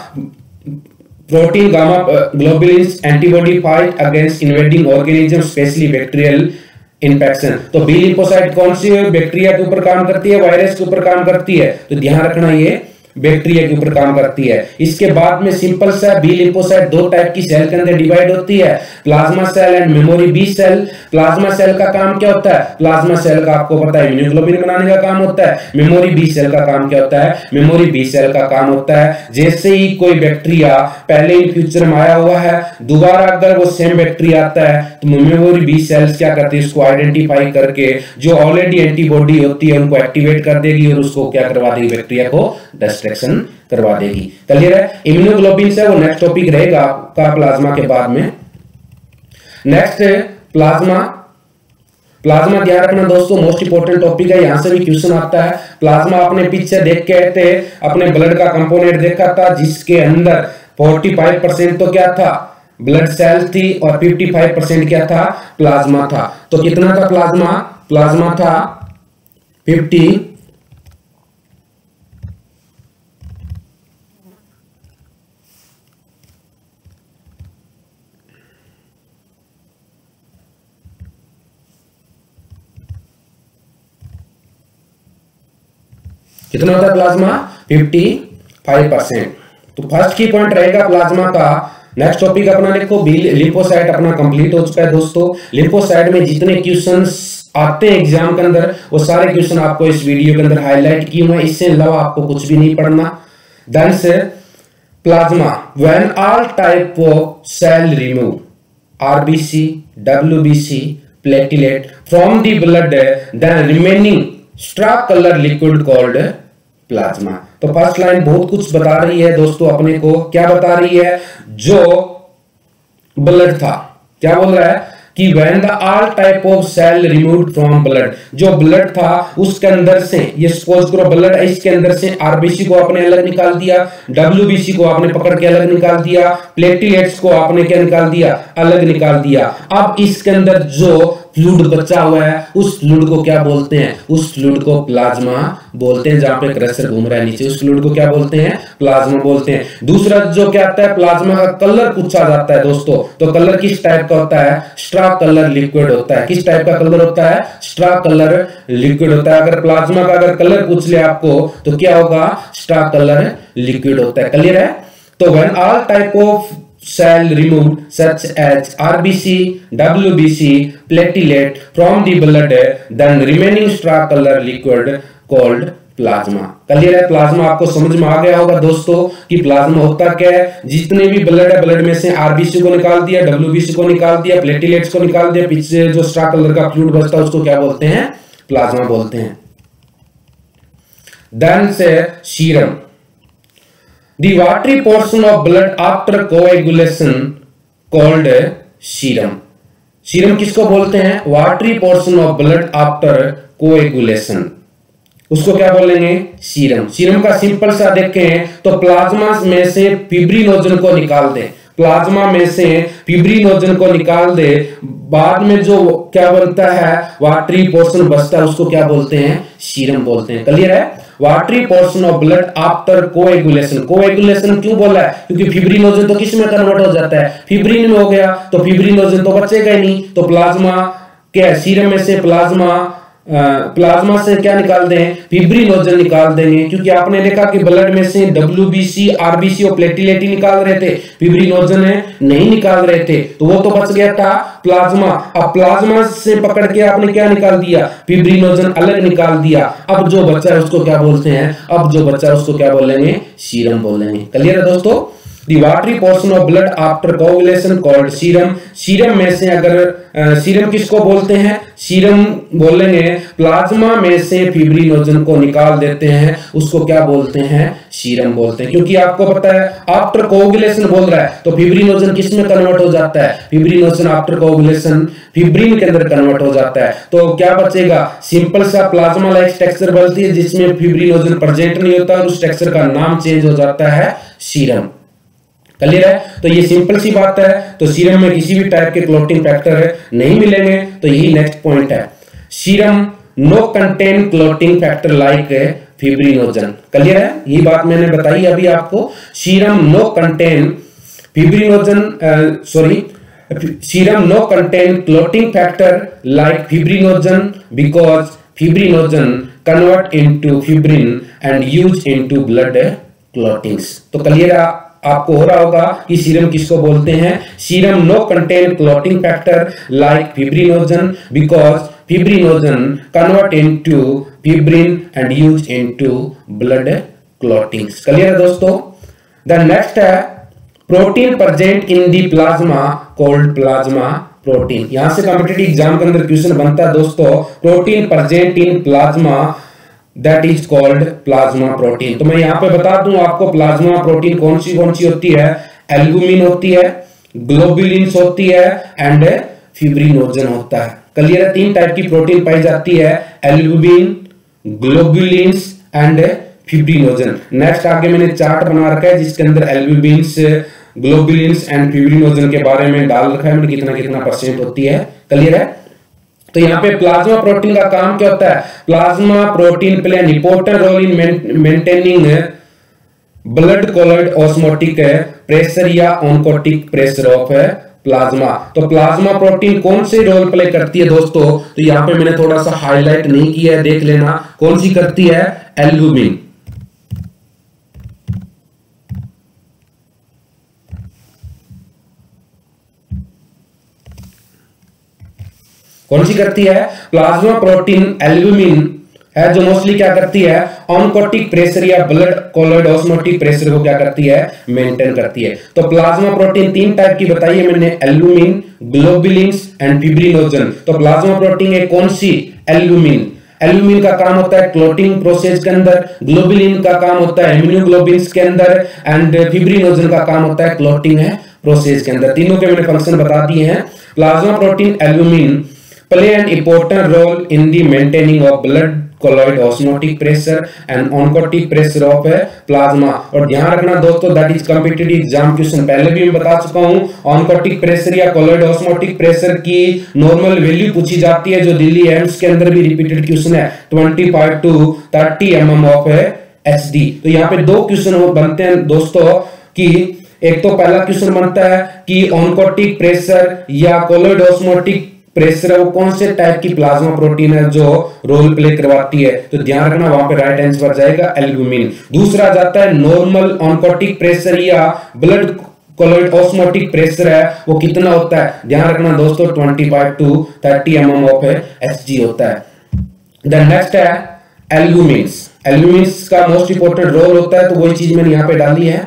protein gamma globulins antibody fight against invading organism specially bacterial infection. तो बी लिम्फोसाइट कौन सी बैक्टीरिया के ऊपर काम करती है, वायरस के ऊपर काम करती है। तो ध्यान रखना ये बैक्टीरिया के ऊपर काम करती है। इसके बाद में सिंपल सा बी लिम्फोसाइट दो टाइप की सेल के अंदर डिवाइड होती है, plasma cell and memory B cell. Plasma cell का काम क्या होता है, प्लाज्मा सेल का आपको पता है इम्यूनोग्लोबिन बनाने का काम होता है। मेमोरी बी सेल का काम क्या होता है, मेमोरी बी सेल का काम होता है जैसे ही कोई बैक्टीरिया पहले इन फ्यूचर में आया हुआ है, दोबारा अगर वो सेम बैक्टीरिया आता है तो मेमोरी बी सेल्स क्या करती है, उसको आइडेंटिफाई करके जो ऑलरेडी एंटीबॉडी होती है उनको एक्टिवेट कर देगी और उसको क्या करवा देगी, बैक्टीरिया को डिस्ट्रक्शन करवा देगी। क्लियर है? इम्यूनोग्लोबिन से वो नेक्स्ट टॉपिक रहेगा आपका प्लाज्मा के बाद में। Next plasma. प्लाज्मा ध्यान रखना दोस्तों मोस्ट इंपोर्टेंट टॉपिक है, यहां से भी क्वेश्चन आता है। प्लाज्मा आपने पीछे देख के थे अपने ब्लड का कंपोनेंट देखा था जिसके अंदर पैंतालीस परसेंट तो क्या था, ब्लड सेल थी और पचपन परसेंट क्या था, प्लाज्मा था। तो कितना था प्लाज्मा, प्लाज्मा था पचास कितना होता है प्लाज्मा, पचपन परसेंट। तो फर्स्ट की पॉइंट रहेगा प्लाज्मा का। नेक्स्ट टॉपिक अपना देखो बी लिम्फोसाइट अपना कंप्लीट हो चुका है दोस्तों। लिम्फोसाइट में जितने क्वेश्चंस आते हैं एग्जाम के अंदर वो सारे क्वेश्चन आपको इस वीडियो के अंदर हाईलाइट किए हुए हैं, इससे अलावा आपको कुछ भी नहीं पढ़ना। देन से plasma when all type of cell remove RBC, WBC, platelet from the blood then remaining straw colour liquid called plasma. तो फर्स्ट लाइन बहुत कुछ बता रही है दोस्तों अपने को। क्या बता रही है, जो ब्लड था क्या बोल रहा है कि when the all type of cell removed from blood, जो ब्लड था उसके अंदर से, ये सपोज करो ब्लड है इसके अंदर से आरबीसी को आपने अलग निकाल दिया, डब्ल्यूबीसी को आपने पकड़ के अलग निकाल दिया, प्लेटलेट्स को आपने क्या निकाल दिया, अलग निकाल दिया। अब इसके अंदर जो फ्लूइड बचा हुआ है उस फ्लूइड को क्या बोलते हैं, उस फ्लूइड को प्लाज्मा बोलते हैं। जहां पे क्रशर घूम रहा है नीचे उस फ्लूइड को क्या बोलते हैं, प्लाज्मा बोलते हैं। दूसरा जो क्या आता है, प्लाज्मा का कलर पूछा जाता है दोस्तों। तो कलर किस टाइप का होता है, स्ट्रा कलर लिक्विड होता है। किस टाइप का कलर होता है, स्ट्रा कलर लिक्विड होता है। अगर प्लाज्मा का अगर कलर पूछ ले आपको तो क्या होगा, स्ट्रा कलर लिक्विड होता है। क्लियर है? तो when all type of cell removed such as R B C, W B C, platelet from the blood, then remaining straw color liquid called plasma. Clear है? प्लाज्मा आपको समझ में आ गया होगा दोस्तों कि प्लाज्मा होता क्या है। जितने भी ब्लड है, ब्लड में से आरबीसी को निकाल दिया, डब्ल्यूबीसी को निकाल दिया, प्लेटलेट्स को निकाल दिया, पीछे जो स्ट्रा कलर का फ्लूइड बचता है उसको क्या बोलते हैं? प्लाज्मा बोलते हैं। देन से serum, the watery portion of blood after coagulation called serum. Serum किसको बोलते हैं? Watery portion of blood after coagulation, उसको क्या बोलेंगे? सीरम। सीरम का सिंपल सा देखें तो प्लाज्मा में से फिब्रिनोजन को निकाल दे, प्लाज्मा में से फिब्रिनोजन को निकाल दे, बाद में जो क्या बनता है वाटरी पोर्शन बचता है उसको क्या बोलते हैं? सीरम बोलते हैं। क्लियर है? Watery portion of blood after coagulation. Coagulation क्यों बोला है? क्योंकि फिब्रिनोजन तो किस में कन्वर्ट हो जाता है? फिब्रिन में हो गया, तो फिब्रिनोजन तो बचेगा ही नहीं। तो प्लाज्मा क्या, सीरम में से प्लाज्मा प्लाज्मा से क्या निकाल दें? फिब्रिनोजन निकाल देंगे, क्योंकि आपने देखा कि ब्लड में से डब्ल्यूबीसी, आरबीसी और प्लेटलेट ही निकाल रहे थे, फिब्रिनोजन नहीं निकाल रहे थे, तो वो तो बच गया था प्लाज्मा। अब प्लाज्मा से पकड़ के आपने क्या निकाल दिया? फिब्रिनोजन अलग निकाल दिया। अब जो बच्चा है उसको क्या बोलते हैं? अब जो बच्चा है उसको क्या बोलेंगे? सीरम बोलेंगे। क्लियर है दोस्तों? The watery portion of blood after coagulation called serum। Serum में से अगर सीरम किसको बोलते हैं? सीरम बोलेंगे प्लाज्मा में से फिब्रिनोजन को निकाल देते हैं, उसको क्या बोलते हैं? सीरम बोलते हैं। क्योंकि आपको पता है आफ्टर कोगुलेशन बोल रहा है, तो फिब्रिनोजन किस में कन्वर्ट हो जाता है? फिब्रिनोजन आफ्टर कोगुलेशन फिब्रिन के अंदर कन्वर्ट हो जाता है। तो क्या बचेगा? सिंपल सा प्लाज्मा लाइक स्ट्रक्चर बनती है जिसमें फिब्रिनोजन प्रेजेंट नहीं होता और उस स्ट्रक्चर का नाम चेंज हो जाता है सीरम। क्लियर है? तो ये सिंपल सी बात है। तो सीरम में किसी भी टाइप के क्लोटिंग फैक्टर नहीं मिलेंगे, तो यही नेक्स्ट पॉइंट है। Serum no contain clotting factor like fibrinogen. Clear है? ये बात मैंने बताई अभी आपको। Serum no contain fibrinogen sorry serum no contain clotting factor like fibrinogen because fibrinogen convert into fibrin and use into blood clottings. तो क्लियर है आपको हो रहा होगा कि सीरम किसको बोलते हैं? Serum no contain clotting factor like fibrinogen because fibrinogen convert into fibrin and use into blood clottings. Clear है दोस्तों? द नेक्स्ट है protein present in the plasma called plasma protein. यहां से कॉम्पिटिटिव एग्जाम के अंदर क्वेश्चन बनता है दोस्तों, protein present in plasma that is called plasma protein. तो मैं यहाँ पे बता दूं आपको प्लाज्मा प्रोटीन कौन सी कौन सी होती है? एल्बुमिन होती है, ग्लोबुलिन्स होती है एंड फिब्रिनोजन होता है। क्लियर है? तीन टाइप की प्रोटीन पाई जाती है, albumin, globulins and fibrinogen. Next आगे मैंने चार्ट बना रखा है जिसके अंदर एल्बुमिन्स, ग्लोबुलिन्स एंड फिब्रिनोजन के बारे में डाल रखा है मैंने कितना कितना परसेंट होती है। क्लियर है? तो यहाँ पे प्लाज्मा प्रोटीन का काम क्या होता है? Plasma protein play an important role in maintaining blood colloid osmotic pressure या ऑनकोटिक प्रेशर ऑफ प्लाज्मा। तो प्लाज्मा प्रोटीन कौन से रोल प्ले करती है दोस्तों? तो यहाँ पे मैंने थोड़ा सा हाईलाइट नहीं किया है, देख लेना कौन सी करती है? एल्बुमिन। कौन सी करती है? प्लाज्मा प्रोटीन एल्बुमिन है जो मोस्टली क्या करती है? ऑनकोटिक प्रेशर या ब्लड कोलॉइड ऑस्मोटिक प्रेशर को क्या करती है? मेंटेन करती है। तो प्लाज्मा प्रोटीन तीन टाइप की बताई है मैंने, एल्बुमिन, ग्लोबुलिन्स एंड फिब्रिनोजन। तो प्लाज्मा प्रोटीन है कौन सी? एल्बुमिन। एल्बुमिन का काम होता है क्लोटिंग प्रोसेस के अंदर, ग्लोबुलिन का काम होता है इम्यूनोग्लोबिन्स के अंदर एंड फिब्रिनोजन का काम होता है क्लोटिंग प्रोसेस के अंदर। तीनों के मैंने फंक्शन बता दिए हैं। Plasma protein albumin play an important role in the maintaining of blood colloid osmotic pressure and oncotic pressure of plasma। और ध्यान रखना दोस्तों that is competitive exam question, पहले भी मैं बता चुका हूं। ऑनकोटिक प्रेशर या कोलॉइड ऑस्मोटिक प्रेशर की नॉर्मल वैल्यू पूछी जाती है जो दिल्ली एम्स के अंदर भी रिपीटेड क्वेश्चन है, पच्चीस टू तीस एमएम ऑफ एचडी। तो यहाँ पे दो क्वेश्चन बनते हैं दोस्तों कि एक तो पहला क्वेश्चन बनता है कि ऑनकोटिक प्रेशर या कोलॉइड ऑस्मोटिक प्रेशर वो कौन से टाइप की प्लाज्मा प्रोटीन है जो रोल प्ले करवाती है? तो ध्यान रखना वहां पे राइट आंसर जाएगा एल्बुमिन। दूसरा जाता है नॉर्मल ऑनकोटिक प्रेशर या ब्लड कोलॉइड ऑस्मोटिक प्रेशर है वो कितना होता है? ध्यान रखना दोस्तों पच्चीस टू तीस एमएम ऑफ एचजी होता है। द नेक्स्ट है एल्बुमिन्स। एल्यूमिन्स का मोस्ट इंपोर्टेंट रोल होता है, तो वही चीज मैंने यहां पे डाली है।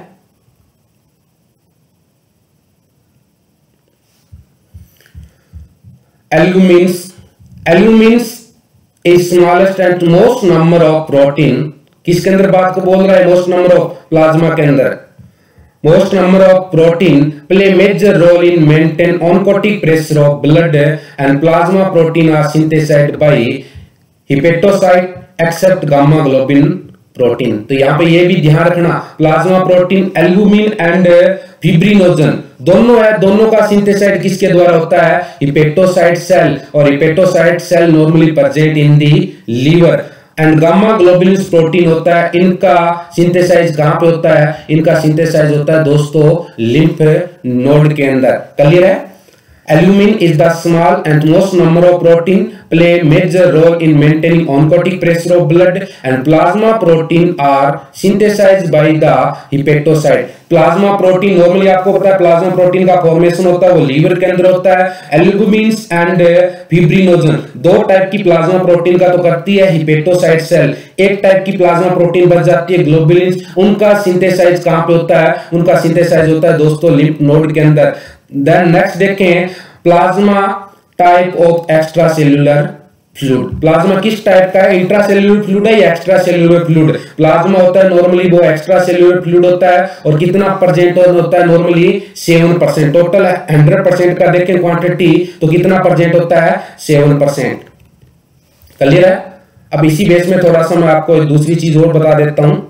Albumins albumins is smallest and most number of protein, किसके अंदर बात को बोल रहा है? मोस्ट नंबर ऑफ प्लाज्मा के अंदर। Most number of protein play major role in maintain oncotic pressure of blood and plasma protein are synthesized by hepatocyte except gamma globin protein. तो यहाँ पे ये भी ध्यान रखना, plasma protein, albumin and fibrinogen दोनों है, दोनों का सिंथेसाइड किसके द्वारा होता है? हिपेटोसाइट सेल, और hepatocyte cell normally present in the liver. And gamma globulin protein होता है, इनका सिंथेसाइज कहां पे होता है? इनका सिंथेसाइज होता है दोस्तों लिम्फ नोड के अंदर। क्लियर है? Albumin is the small and most number of protein play major role in maintaining oncotic pressure of blood and plasma protein are synthesized by the hepatocyte. Plasma protein normally आपको पता है प्लाज्मा प्रोटीन का फॉर्मेशन होता है वो लीवर के अंदर होता है। एल्बुमिन्स एंड फिब्रिनोजन दो टाइप की प्लाज्मा प्रोटीन का तो करती है हिपेटोसाइट सेल, एक टाइप की प्लाज्मा प्रोटीन बच जाती है ग्लोबुलिन्स, उनका सिंथेसाइज कहां पे होता है? उनका सिंथेसाइज होता है दोस्तों लिम्फ नोड के अंदर। देन नेक्स्ट देखें plasma type of extra cellular fluid. Plasma किस टाइप का है? इंट्रा सेल्यूलर फ्लूइड है या एक्स्ट्रा सेल्यूलर फ्लूइड? प्लाज्मा होता है नॉर्मली वो एक्स्ट्रा सेल्यूलर फ्लूइड होता है, और कितना परसेंट होता है? Normally seven percent. Total hundred percent का देखें क्वांटिटी तो कितना परसेंट होता है? Seven percent. क्लियर है? अब इसी बेस में थोड़ा सा मैं आपको एक दूसरी चीज और बता देता हूं।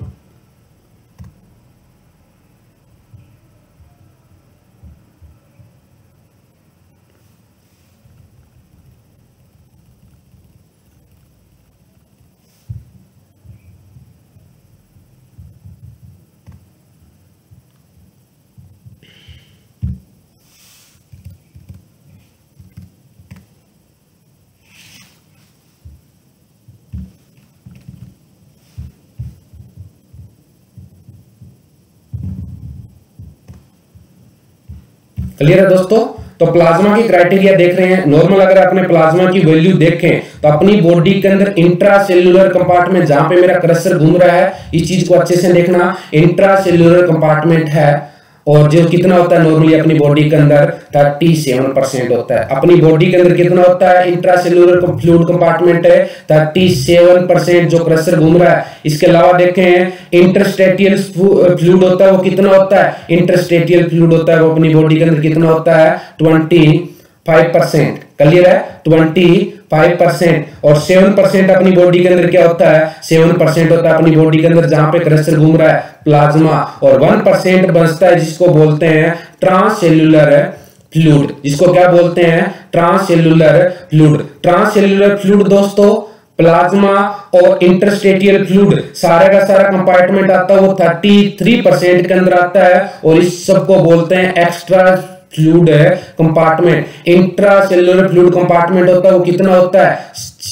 क्लियर है दोस्तों? तो प्लाज्मा की क्राइटेरिया देख रहे हैं। नॉर्मल अगर आपने प्लाज्मा की वैल्यू देखें तो अपनी बॉडी के अंदर इंट्रा सेल्यूलर कंपार्टमेंट, जहां पे मेरा कर्सर घूम रहा है, इस चीज को अच्छे से देखना, इंट्रा सेल्यूलर कंपार्टमेंट है, और जो कितना होता है नॉर्मली अपनी बॉडी के अंदर सैंतीस परसेंट होता है। अपनी बॉडी के अंदर कितना होता है? इंट्रा सेल्यूलर फ्लूइड कंपार्टमेंट है सैंतीस परसेंट जो क्रशर घूम रहा है। इसके अलावा देखें इंटरस्टेटियल फ्लूइड होता है, वो कितना होता है? इंटरस्टेटियल फ्लूइड होता है वो अपनी बॉडी के अंदर कितना होता है? पच्चीस परसेंट। क्लियर है? पच्चीस परसेंट। और सात परसेंट अपनी बॉडी के अंदर क्या होता है? सात परसेंट होता है अपनी बॉडी के अंदर जहां पे क्रस्टर घूम रहा है प्लाज्मा, और एक परसेंट बचता है जिसको बोलते हैं ट्रांससेल्युलर फ्लूइड। जिसको क्या बोलते हैं? Transcellular fluid. ट्रांससेल्युलर फ्लूइड दोस्तों प्लाज्मा और इंटरस्टेटियल फ्लूइड सारे का सारा कंपार्टमेंट आता है वो तैंतीस परसेंट के अंदर आता है, और इस सबको बोलते हैं एक्स्ट्रा फ्लूइड है compartment. Intra cellular fluid compartment होता है वो कितना होता है?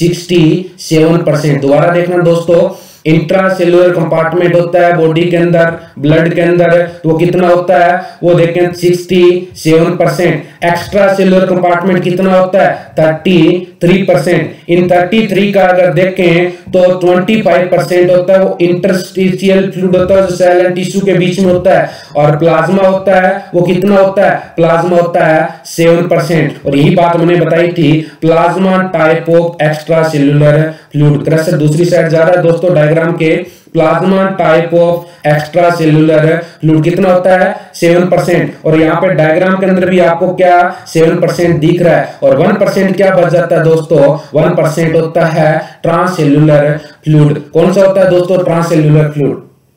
सड़सठ परसेंट। दोबारा देखना दोस्तों, इंट्रा सेल्यूलर कंपार्टमेंट होता है बॉडी के अंदर, ब्लड के अंदर, तो वो कितना होता है? वो देखें सड़सठ परसेंट। एक्स्ट्रा सेल्यूलर कंपार्टमेंट कितना होता है? तैंतीस परसेंट। इन तैंतीस का अगर देखें तो पच्चीस परसेंट होता है वो इंटरस्टिशियल फ्लूइड होता है जो सेल एंड टिश्यू के बीच में होता है, और प्लाज्मा होता है वो कितना होता है? प्लाज्मा होता है सात परसेंट। और यही बात मैंने बताई थी, plasma type of extra cellular fluid. क्रस्टर दूसरी साइड जा रहा है दोस्तों डायग्राम के। Plasma type of extra cellular fluid कितना होता है? सात परसेंट। और यहाँ पे डायग्राम के अंदर भी आपको क्या सात परसेंट दिख रहा है, और एक परसेंट क्या बच जाता है दोस्तों? एक परसेंट होता है ट्रांससेल्यूलर फ्लूइड। कौन सा होता है दोस्तों? Transcellular fluid.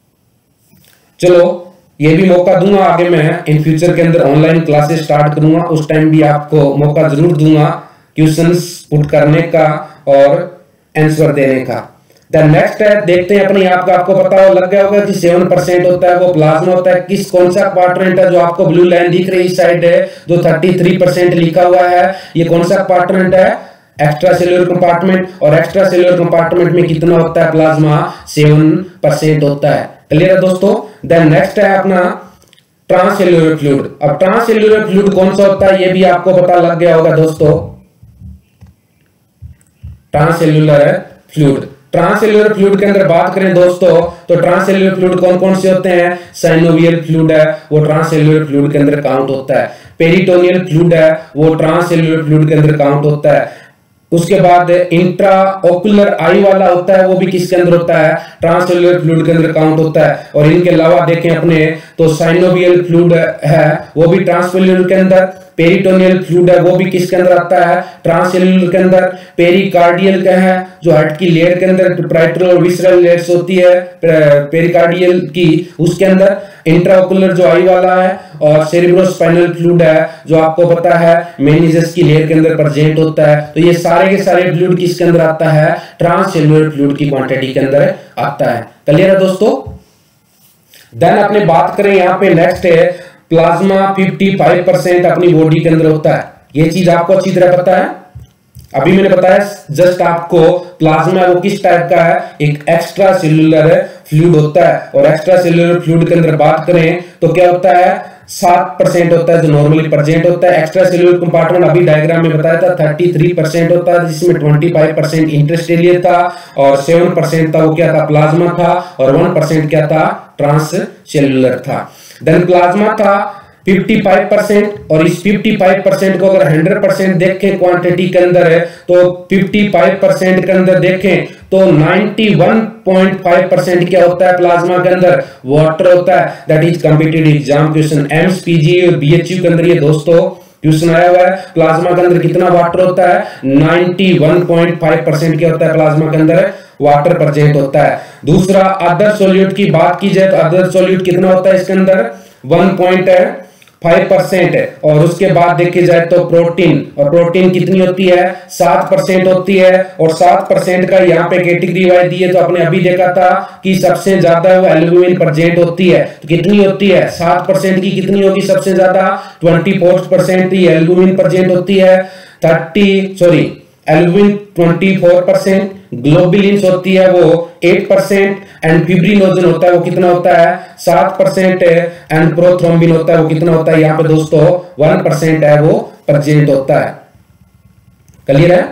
चलो ये भी मौका दूंगा आगे, मैं इन फ्यूचर के अंदर ऑनलाइन क्लासेस स्टार्ट करूंगा, उस टाइम भी आपको मौका जरूर दूंगा क्वेश्चंस पुट करने का और आंसर देने का। नेक्स्ट है, देखते हैं अपने आप का, आपको पता हो लग गया होगा कि सात परसेंट होता है वो प्लाज्मा होता है। किस कौन सा कंपार्टमेंट है जो आपको ब्लू लाइन दिख रही है इस साइड है जो तैंतीस परसेंट लिखा हुआ है, ये कौन सा कंपार्टमेंट है? Extra cellular compartment. और एक्स्ट्रा सेल्यूलर कंपार्टमेंट में कितना होता है प्लाज्मा? सात परसेंट होता है। क्लियर है दोस्तों? देन नेक्स्ट है अपना ट्रांससेल्यूलर फ्लूइड। अब ट्रांससेल्यूलर फ्लूइड कौन सा होता है ये भी आपको पता लग गया होगा दोस्तों। ट्रांससेल्यूलर फ्लूइड ट्रांससेल्युलर फ्लूइड के अंदर बात करें दोस्तों तो ट्रांससेल्युलर फ्लूइड कौन कौन से होते हैं? साइनोवियल फ्लूइड है वो ट्रांससेल्युलर फ्लूइड के अंदर काउंट होता है। पेरिटोनियल फ्लूइड है वो ट्रांससेल्युलर फ्लूइड के अंदर काउंट होता है। उसके बाद इंट्रा ओकुलर आई वाला होता है वो भी किसके अंदर होता है? ट्रांससेल्युलर फ्लूइड के अंदर काउंट होता है। और इनके अलावा देखें अपने तो साइनोवियल फ्लूइड है वो भी ट्रांससेल्युलर के अंदर, पेरिटोनियल फ्लूइड है वो भी किसके अंदर आता है? ट्रांससेल्युलर के अंदर। पेरिकार्डियल का है जो हार्ट की लेयर के अंदर पेराइटल और विसरल लेयर्स होती है पेरिकार्डियल की, उसके अंदर। इंट्राओकुलर जो आई वाला है, और सेरेब्रोस्पाइनल फ्लूइड है जो आपको पता है मेनिजेस की लेयर के अंदर प्रेजेंट होता है। तो ये सारे के सारे फ्लूइड किसके अंदर आता है? ट्रांससेल्युलर फ्लूइड की क्वांटिटी के अंदर आता है। क्लियर है दोस्तों? देन अपने बात करें यहाँ पे नेक्स्ट है प्लाज्मा पचपन परसेंट अपनी बॉडी के अंदर होता है। ये चीज आपको अच्छी तरह पता है। अभी मैंने बताया जस्ट आपको प्लाज्मा वो किस टाइप का है, एक एक्स्ट्रा सेल्यूलर फ्लूइड होता है। और एक्स्ट्रा सेल्यूलर फ्लूइड के अंदर बात करें तो क्या होता है? सात परसेंट होता है जो नॉर्मली प्रेजेंट होता है। एक्स्ट्रा सेल्यूलर कंपार्टमेंट अभी डायग्राम में बताया था तैंतीस परसेंट होता है जिसमें पच्चीस परसेंट इंटरस्टेलियर था और सात परसेंट था वो क्या था? प्लाज्मा था। और एक परसेंट क्या था? ट्रांससेल्यूलर था। देन प्लाज्मा था पचपन परसेंट, और इस पचपन परसेंट को अगर सौ परसेंट देखें क्वांटिटी के अंदर है तो पचपन परसेंट के अंदर देखें तो इक्यानवे पॉइंट पाँच परसेंट क्या होता है? प्लाज्मा के अंदर वाटर होता है। That is competitive exam question AIIMS PG और बीएचयू के अंदर ये दोस्तों क्वेश्चन आया हुआ है। प्लाज्मा के अंदर कितना वाटर होता है? इक्यानवे पॉइंट पाँच परसेंट क्या होता है? प्लाज्मा के अंदर वाटर प्रेजेंट होता है। दूसरा अदर सॉल्यूट की बात की जाए तो अदर सॉल्यूट कितना होता है इसके अंदर? एक पॉइंट पाँच परसेंट है। और उसके बाद देखी जाए तो प्रोटीन, और प्रोटीन कितनी होती है? सात परसेंट होती है। और सात परसेंट का यहाँ पे कैटेगरी वाइज दी है तो आपने अभी देखा था कि सबसे ज्यादा वो एल्बुमिन प्रेजेंट होती है। तो कितनी होती है? सात परसेंट की कितनी होगी सबसे ज्यादा? चौबीस परसेंट की एल्बुमिन प्रेजेंट होती है। तीस सॉरी एल्बुमिन चौबीस परसेंट, ग्लोबुलिन्स होती है वो आठ परसेंट, एंड फिब्रिनोजन होता है वो कितना होता है? सात परसेंट, एंड प्रोथ्रोम्बिन होता है वो कितना होता है? यहाँ पे दोस्तों एक परसेंट है वो प्रेजेंट होता है। क्लियर है?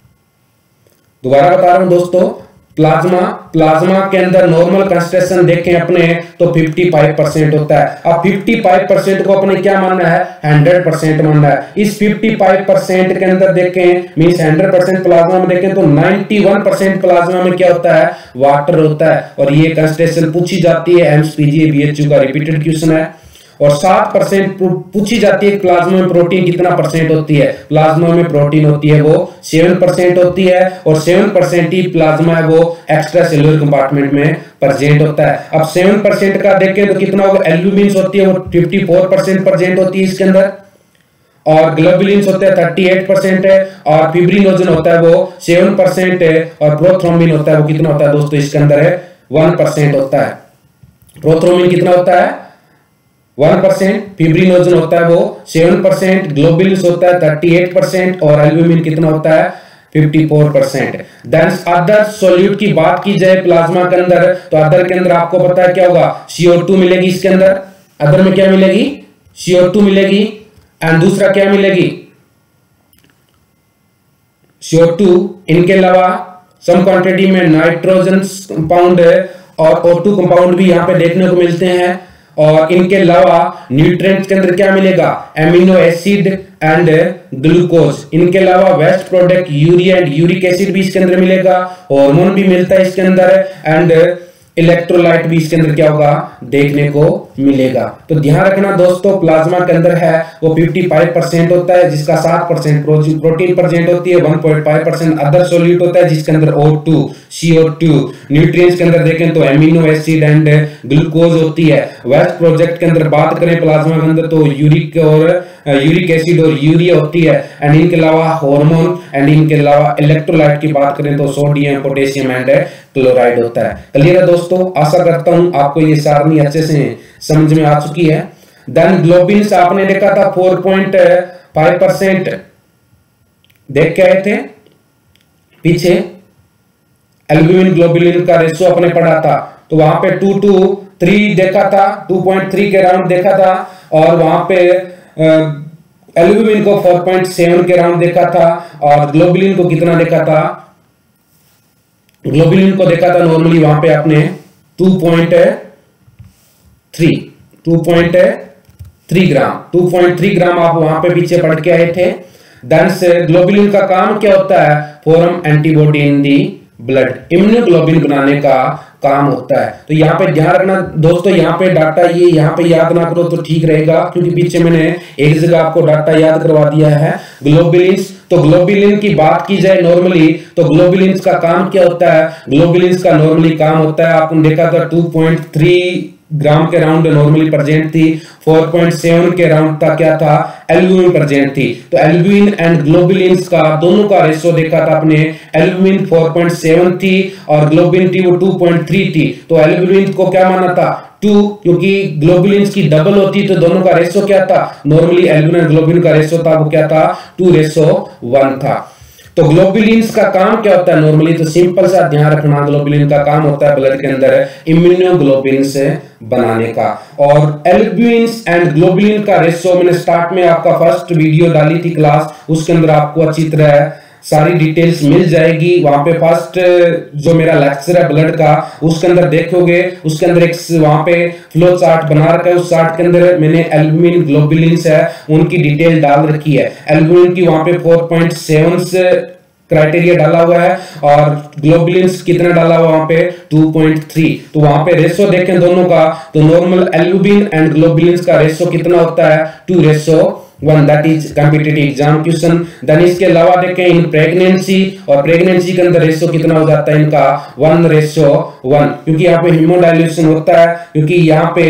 दोबारा बता रहा हूं दोस्तों, प्लाज्मा प्लाज्मा के अंदर नॉर्मल कंसंट्रेशन देखें अपने तो पचपन परसेंट होता है। अब पचपन परसेंट को अपने क्या मानना है? सौ परसेंट मानना है। इस पचपन परसेंट के अंदर देखें मींस सौ परसेंट प्लाज्मा में देखें तो इक्यानवे परसेंट प्लाज्मा में क्या होता है? वाटर होता है। और ये कंसंट्रेशन पूछी जाती है एम्स पीजी बीएचयू का रिपीटेड क्वेश्चन है। और सात परसेंट पूछी जाती है प्लाज्मा में प्रोटीन कितना परसेंट होती है? प्लाज्मा में प्रोटीन होती है वो सात परसेंट होती है। और सात परसेंट ही प्लाज्मा है वो एक्स्ट्रा सेल्युलर कंपार्टमेंट में प्रेजेंट होता है। अब सात परसेंट का देखें तो कितना होगा? एल्बुमिन्स होती है वो चौवन परसेंट प्रेजेंट होती है इसके अंदर। और ग्लोबुलिन्स होते हैं अड़तीस परसेंट है। और फिब्रिनोजन होता है वो सात परसेंट है। और प्रोथ्रोम्बिन होता है वो कितना होता है दोस्तों? इसके अंदर है एक परसेंट होता है। प्रोथ्रोम्बिन कितना होता है? एक परसेंट, फिब्रिनोजन होता है वो सात परसेंट, ग्लोबुलिन्स होता है अड़तीस परसेंट, और एल्बुमिन कितना होता है? चौवन परसेंट। देन अदर सॉल्यूट की बात की जाए प्लाज्मा के अंदर तो अदर के अंदर आपको पता है क्या होगा? सी ओ टू मिलेगी इसके अंदर। अदर में क्या मिलेगी? सी ओ टू मिलेगी। एंड दूसरा क्या मिलेगी? C O two. इनके अलावा सम क्वांटिटी में नाइट्रोजन कंपाउंड और ओ टू कंपाउंड भी यहाँ पे देखने को मिलते हैं। और इनके अलावा न्यूट्रिएंट्स के अंदर क्या मिलेगा? Amino acid and glucose. इनके अलावा waste product urea and uric acid भी इसके अंदर मिलेगा। हार्मोन भी मिलता है इसके अंदर। एंड इलेक्ट्रोलाइट भी इसके अंदर क्या होगा? देखने को मिलेगा। तो ध्यान रखना दोस्तों, प्लाज्मा के अंदर है वो पचपन परसेंट होता है जिसका सात परसेंट प्रोटीन प्रेजेंट होती है। एक पॉइंट पाँच परसेंट अदर सॉल्यूट होता है जिसके अंदर O two, C O two. Nutrients के अंदर देखें तो एमिनो एसिड एंड ग्लूकोज होती है। वेस्ट प्रोडक्ट के अंदर बात करें प्लाज्मा के अंदर तो यूरिक और यूरिक एसिड और यूरिया होती है। एंड इनके अलावा हार्मोन एंड इनके अलावा इलेक्ट्रोलाइट की बात करें तो सोडियम, पोटेशियम एंड क्लोराइड होता है। क्लियर है दोस्तों? आशा करता हूं आपको ये सारणी अच्छे से समझ में आ चुकी है। देन ग्लोबिन्स आपने देखा था चार पॉइंट पाँच परसेंट देख के आए थे पीछे। एल्बुमिन ग्लोबुलिन का रेशियो अपने पढ़ा था तो वहां पे टू टू थ्री देखा था, टू पॉइंट थ्री के राउंड देखा था। और वहां पे एल्बुमिन को चार पॉइंट सात के राउंड देखा था। और ग्लोबुलिन को कितना देखा था? ग्लोबुलिन को देखा था नॉर्मली वहां पे आपने two point three two point three gram two point three gram आप वहां पे पीछे पढ़ के आए थे। देन से ग्लोबुलिन का काम क्या होता है? Form antibody in the blood, immunoglobin बनाने का काम होता है। तो यहाँ पे ध्यान रखना दोस्तों, यहाँ पे डाटा ये यहाँ पे याद ना करो तो ठीक रहेगा, क्योंकि पीछे मैंने एक जगह आपको डाटा याद करवा दिया है ग्लोबुलिन्स। तो ग्लोबुलिन की बात की जाए नॉर्मली तो ग्लोबुलिन्स का काम क्या होता है? ग्लोबुलिन्स का नॉर्मली काम होता है, आपने देखा था टू पॉइंट थ्री ग्राम के राउंड नॉर्मली प्रेजेंट थी, फोर पॉइंट सेवन के राउंड तक क्या था? एल्ब्यूमिन प्रेजेंट थी। तो एल्ब्यूमिन एंड ग्लोबुलिन्स का दोनों का रेशियो देखा था आपने, एल्ब्यूमिन फोर पॉइंट सेवन थी और ग्लोबुलिन थी वो टू पॉइंट थ्री थी। तो एल्ब्यूमिन को क्या माना था? टू, क्योंकि ग्लोबुलिन्स की डबल होती तो दोनों का रेशियो क्या था? नॉर्मली एल्ब्यूमिन एंड ग्लोबुलिन का रेशियो था वो क्या था? टू रेशियो वन था। तो ग्लोबुलिन्स का काम क्या होता है नॉर्मली? तो सिंपल सा ध्यान रखना, ग्लोबुलिन का काम होता है ब्लड के अंदर इम्यूनोग्लोबिन से बनाने का। और एल्ब्यूमिन्स एंड ग्लोबुलिन का रेशियो मैंने स्टार्ट में आपका फर्स्ट वीडियो डाली थी क्लास, उसके अंदर आपको अच्छी तरह सारी डिटेल्स मिल जाएगी। वहां पे फर्स्ट जो मेरा लेक्चर है ब्लड का, उसके अंदर देखोगे, उसके अंदर एक वहां पे फ्लो चार्ट बना रखा है, उस चार्ट के अंदर मैंने एल्ब्यूमिन ग्लोबुलिन्स है उनकी डिटेल डाल रखी है। एल्ब्यूमिन की वहां पे फोर पॉइंट सेवन से क्राइटेरिया डाला हुआ है और ग्लोबुलिन्स कितना डाला हुआ वहां पे? Two point three. तो वहां पे रेशियो देखें दोनों का, तो नॉर्मल एल्ब्यूमिन एंड ग्लोबुलिन्स का रेशियो कितना होता है? Two ratio one, that is competitive exam question. Then इसके अलावा देखें इन प्रेगनेंसी, और प्रेगनेंसी के अंदर रेशियो कितना हो जाता है इनका? वन रेशियो वन, क्योंकि यहाँ पे हीमोडाइल्यूशन होता है, क्योंकि यहाँ पे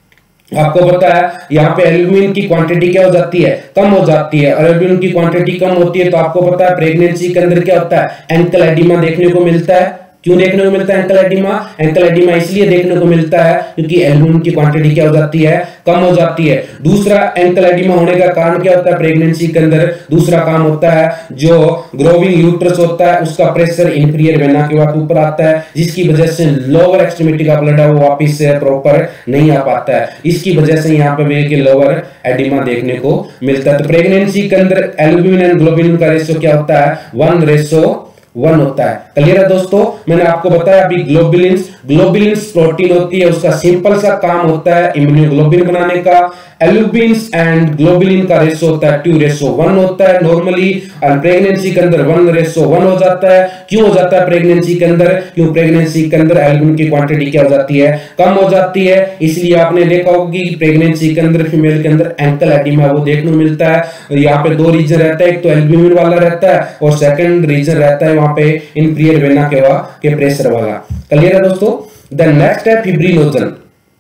आपको पता है यहाँ पे एल्ब्यूमिन की क्वांटिटी क्या हो जाती है? कम हो जाती है। और एल्ब्यूमिन की क्वांटिटी कम होती है तो आपको पता है प्रेगनेंसी के अंदर क्या होता है? एंकल एडिमा देखने को मिलता है। क्यों देखने को मिलता है एंकल एडिमा? एंकल एडिमा इसलिए देखने को मिलता है क्योंकि एल्ब्यूमिन की क्वांटिटी क्या हो जाती है? कम हो जाती है। दूसरा, एंकल एडिमा होने का कारण क्या होता है प्रेगनेंसी के अंदर? दूसरा काम होता है जो ग्रोविंग यूट्रस होता है उसका प्रेशर इंफीरियर वेना के बाद ऊपर आता है, जिसकी वजह से लोअर एक्सट्रीमिटी का ब्लड है वो वापिस से प्रॉपर नहीं आ पाता है। इसकी वजह से यहाँ पे वे के लोअर एडिमा देखने को मिलता है। तो प्रेगनेंसी के अंदर एल्ब्यूमिन एंड ग्लोबुलिन का रेशियो क्या होता है? वन रेशियो वन होता है। क्लियर है दोस्तों? मैंने आपको बताया अभी ग्लोबुलिन्स ग्लोबुलिन्स प्रोटीन होती है, उसका सिंपल सा काम होता है इम्यूनोग्लोबिन बनाने का। एल्ब्यूमिन्स एंड ग्लोबुलिन का रेशियो होता है टू रेशियो वन होता है नॉर्मली, और प्रेगनेंसी के अंदर वन रेशियो वन हो जाता है। क्यों हो जाता है प्रेगनेंसी के अंदर? क्यों प्रेगनेंसी के अंदर एल्ब्यूमिन की क्वांटिटी क्या हो जाती है? कम हो जाती है। इसलिए आपने देखा होगा कि प्रेगनेंसी के अंदर फीमेल के अंदर एंकल एडिमा वो देखने को मिलता है। यहाँ पे दो रीजन रहता है, एक तो एल्ब्यूमिन वाला रहता है और सेकंड रीजन रहता है वहां पे इंफीरियर वेना के वा के प्रेशर वाला। क्लियर है दोस्तों? देन नेक्स्ट है फिब्रिनोजन।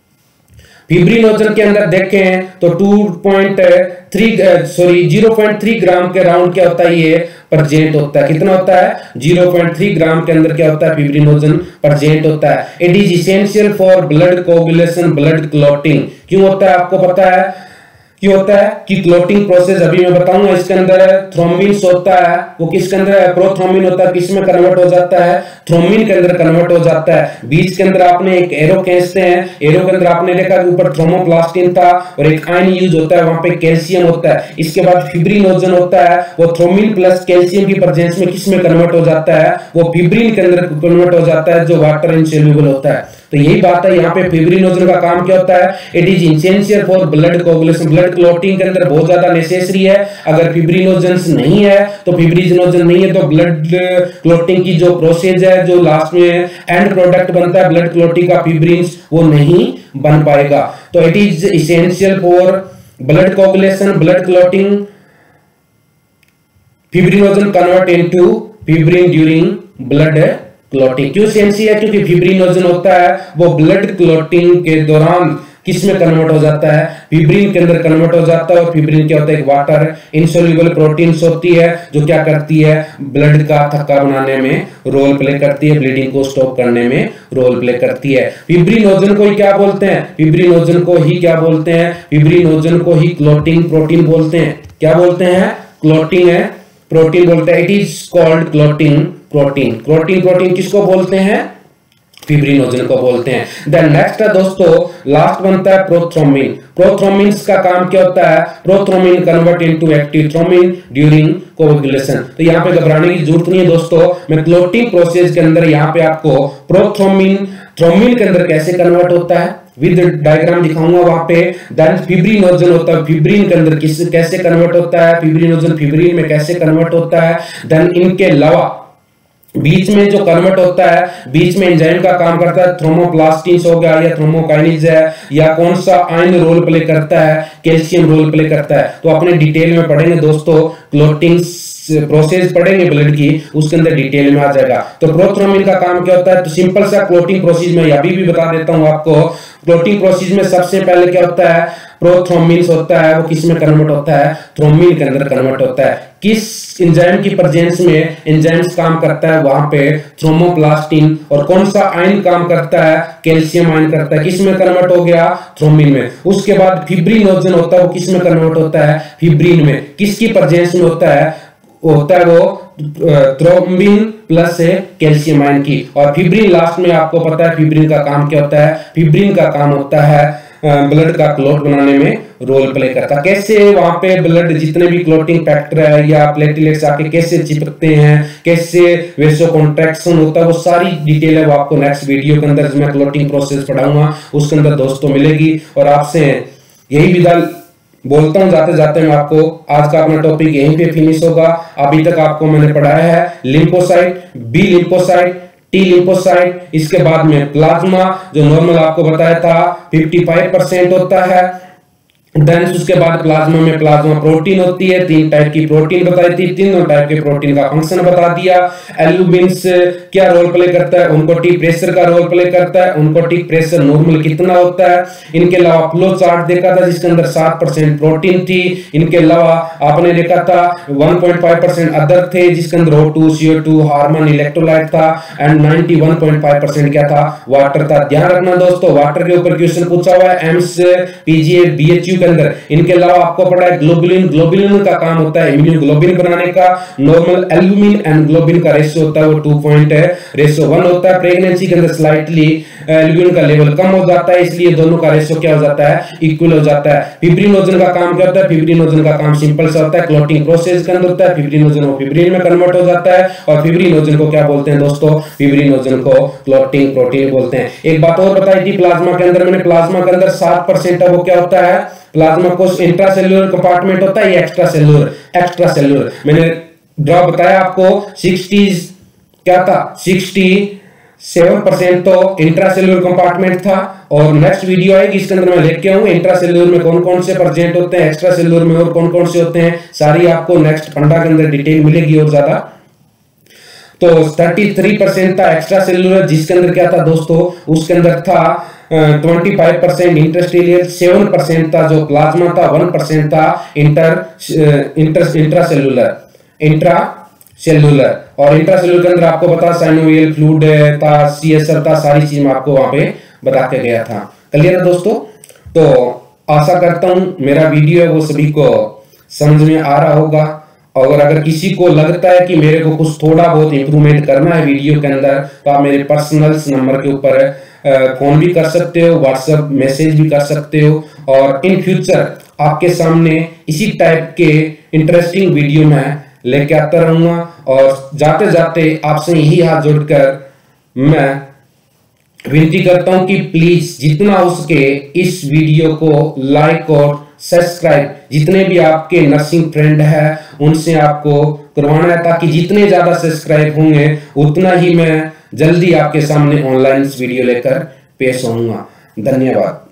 फिब्रिनोजन के अंदर देखें तो two point three sorry zero point three gram के राउंड क्या होता है? ये प्रेजेंट होता है। कितना होता है? ज़ीरो पॉइंट थ्री ग्राम के अंदर क्या होता है? फिब्रिनोजन प्रेजेंट होता है। It is essential for blood coagulation, blood clotting. क्यों होता है आपको पता है? क्यों होता है कि क्लॉटिंग प्रोसेस अभी मैं बताऊंगा। इसके अंदर थ्रोम्बिन्स होता है, वो किसके अंदर है? प्रोथ्रोम्बिन होता है, किसमें कन्वर्ट हो जाता है? थ्रोम्बिन के अंदर कन्वर्ट हो जाता है। बीच के अंदर आपने एक एरो खींचते हैं, एरो के अंदर आपने देखा कि ऊपर थ्रोमोप्लास्टिन था और एक आयन यूज होता है, वहां पे कैल्शियम होता है। इसके बाद फिब्रिनोजन होता है, वो थ्रोम्बिन प्लस कैल्शियम की प्रेजेंस में किसमें कन्वर्ट हो जाता है? वो फिब्रिन के अंदर कन्वर्ट हो जाता है जो वाटर इनसोल्यूबल होता है। तो यही बात है, यहाँ पे फिब्रिनोजन का काम क्या होता है? It is essential for blood coagulation, blood clotting के अंदर बहुत ज्यादा नेसेसरी है। अगर फिब्रिनोजन नहीं है तो फिब्रिनोजन नहीं है तो ब्लड क्लॉटिंग की जो प्रोसेस है, जो लास्ट में एंड प्रोडक्ट बनता है ब्लड क्लॉटिंग का, फिब्रिन्स, वो नहीं बन पाएगा। तो it is essential for blood coagulation, blood clotting. Fibrinogen convert into fibrin during blood clotting. क्यों सेंसी है? क्योंकि फिब्रिनोजन होता है वो ब्लड क्लॉटिंग के दौरान किसमें कन्वर्ट हो जाता है? फिब्रिन के अंदर कन्वर्ट हो जाता है। और फिब्रिन क्या होता है? एक वाटर इनसोल्यूबल प्रोटीन्स होती है जो क्या करती है? ब्लड का थक्का बनाने में रोल प्ले करती है, ब्लीडिंग को स्टॉप करने में रोल प्ले करती है। फिब्रिनोजन को ही क्या बोलते हैं? फिब्रिनोजन को ही क्या बोलते हैं? फिब्रिनोजन को ही क्लॉटिंग प्रोटीन बोलते हैं। क्या बोलते हैं? क्लॉटिंग है प्रोटीन बोलते हैं। It is called clotting protein. Clotting protein किसको बोलते हैं? फिब्रिनोजन को बोलते हैं। देन नेक्स्ट है दोस्तों, लास्ट बनता है प्रोथ्रोम्बिन। प्रोथ्रोम्बिन का काम क्या होता है? Prothrombin convert into active thrombin during coagulation. तो यहाँ पे घबराने की जरूरत नहीं है दोस्तों, मैं क्लोटिंग प्रोसेस के अंदर यहाँ पे आपको प्रोथ्रोम्बिन थ्रोम्बिन के अंदर कैसे कन्वर्ट होता है विद डायग्राम दिखाऊंगा वहां पे। देन फिब्रिनोजन होता है, फिब्रिन के अंदर किस कैसे कन्वर्ट होता है, फिब्रिनोजन फिब्रिन में कैसे कन्वर्ट होता है। देन इनके अलावा बीच में जो कन्वर्ट होता है, बीच में एंजाइम का काम करता है, थ्रोमोप्लास्टिन्स हो गया या थ्रोमोकाइनेज है, या कौन सा आयन रोल प्ले करता है, कैल्शियम रोल प्ले करता है। तो अपने डिटेल में पढ़ेंगे दोस्तों, क्लोटिंग प्रोसेस पढ़ेंगे ब्लड की, उसके अंदर डिटेल में आ जाएगा। तो प्रोथ्रोम्बिन का काम क्या होता है? तो सिंपल सा क्लोटिंग प्रोसेस में अभी भी बता देता हूं आपको। क्लोटिंग प्रोसेस में सबसे पहले क्या होता है? प्रोथ्रोम्बिन होता है, वो किस में कन्वर्ट होता है? थ्रोम्बिन के अंदर कन्वर्ट होता है। किस एंजाइम की प्रेजेंस में एंजाइम्स काम करता है? वहां पे थ्रोमोप्लास्टिन। और कौन सा आयन काम करता है? कैल्शियम आयन करता है। किस में कन्वर्ट हो गया? थ्रोम्बिन में। उसके बाद फिब्रिनोजन होता है, वो किस में कन्वर्ट होता है? फिब्रिन में। किसकी प्रेजेंस में होता है? होता है वो थ्रोम्बिन प्लस कैल्शियम आयन की। और फिब्रिन लास्ट में, आपको पता है फिब्रिन का काम क्या होता है? फिब्रिन का काम होता है ब्लड का क्लॉट बनाने में रोल प्ले करता है। कैसे वहां पे ब्लड जितने भी क्लॉटिंग फैक्टर है या प्लेटलेट्स आके कैसे चिपकते हैं, कैसे वेसो कॉन्ट्रैक्शन होता है, वो सारी डिटेल है वो आपको नेक्स्ट वीडियो के अंदर मैं क्लॉटिंग प्रोसेस पढ़ाऊंगा, उसके अंदर दोस्तों मिलेगी। और आपसे यही विदा बोलता हूं जाते जाते मैं आपको, आज का अपना टॉपिक यहीं पे फिनिश होगा। अभी तक आपको मैंने पढ़ाया है lymphocyte, B lymphocyte, T lymphocyte, इसके बाद में प्लाज्मा जो नॉर्मल आपको बताया था पचपन परसेंट होता है। देन उसके बाद प्लाज्मा में प्लाज्मा प्रोटीन होती है, तीन टाइप की प्रोटीन बताई थी, तीनों टाइप के प्रोटीन का फंक्शन बता दिया। एल्ब्यूमिन्स क्या रोल प्ले करता है? उनको टी प्रेशर का रोल प्ले करता है, उनको टी प्रेशर नॉर्मल कितना होता है। इनके अलावा फ्लो चार्ट देखा था जिसके अंदर सात परसेंट प्रोटीन थी। इनके अलावा आपने देखा था one point five percent other थे जिसके अंदर O two, C O two, hormone, electrolyte था। And ninety one point five percent क्या था? वाटर था। ध्यान रखना दोस्तों, वाटर के ऊपर क्वेश्चन पूछा हुआ है एम्स, पीजीए, बीएचयू के अंदर। इनके अलावा आपको पता है ग्लोबुलिन, ग्लोबुलिन का काम होता है इम्यूनोग्लोबिन बनाने का। नॉर्मल एल्ब्यूमिन एंड ग्लोबिन का रेशियो होता है वो टू पॉइंट रेशियो वन होता है। प्रेगनेंसी के अंदर स्लाइटली एल्ब्यूमिन का लेवल कम हो जाता है, इसलिए दोनों का रेशियो क्या हो जाता है? इक्वल हो जाता है। फिब्रिनोजन का काम क्या होता है? फिब्रिनोजन का काम सिंपल सा होता है, क्लॉटिंग प्रोसेस के अंदर होता है। फिब्रिनोजन वो फिब्रिन में कन्वर्ट हो जाता है। और फिब्रिनोजन को क्या बोलते हैं दोस्तों? फिब्रिनोजन को क्लॉटिंग प्रोटीन बोलते हैं। एक बात और बताई थी प्लाज्मा के अंदर मैंने, प्लाज्मा के अंदर सात परसेंट है वो क्या होता है? प्लाज्मा कोश इंट्रासेल्युलर कंपार्टमेंट होता है या एक्स्ट्रा सेल्युलर? Extra cellular. मैंने ड्रॉ बताया आपको सिक्सटी क्या था? सिक्सटी सेवन परसेंट तो इंट्रासेल्युलर कंपार्टमेंट था। और नेक्स्ट वीडियो आएगी इसके अंदर मैं लेके आऊंगा इंट्रासेल्युलर में कौन कौन से प्रेजेंट होते हैं, एक्स्ट्रा सेल्युलर में और कौन कौन से होते हैं, सारी आपको नेक्स्ट फंडा के अंदर डिटेल मिलेगी और ज्यादा। तो तैंतीस परसेंट था एक्स्ट्रा सेल्युलर, जिसके अंदर क्या था दोस्तों? उसके अंदर था पच्चीस परसेंट इंटरस्टेलियर, सेवन परसेंट था जो प्लाज्मा था, वन परसेंट था inter inter intracellular intra cellular. और इंट्रासेल्युलर के अंदर आपको पता साइनोवियल फ्लूइड था, सीएसएफ था, सारी चीज मैं आपको वहां पे बता के गया था। क्लियर है दोस्तों? तो आशा करता हूं मेरा वीडियो है वो सभी को समझ में आ रहा होगा। और अगर किसी को लगता है कि मेरे को कुछ थोड़ा बहुत इंप्रूवमेंट करना है वीडियो के अंदर, तो आप मेरे पर्सनल नंबर के ऊपर फोन भी कर सकते हो, व्हाट्सएप मैसेज भी कर सकते हो। और इन फ्यूचर आपके सामने इसी टाइप के इंटरेस्टिंग वीडियो में लेके आता रहूंगा। और जाते जाते आपसे यही हाथ जोड़कर मैं विनती करता हूं कि प्लीज जितना हो सके इस वीडियो को लाइक और सब्सक्राइब, जितने भी आपके नर्सिंग फ्रेंड है उनसे आपको करवाना है, ताकि जितने ज्यादा सब्सक्राइब होंगे उतना ही मैं जल्दी आपके सामने ऑनलाइन वीडियो लेकर पेश होऊंगा। धन्यवाद।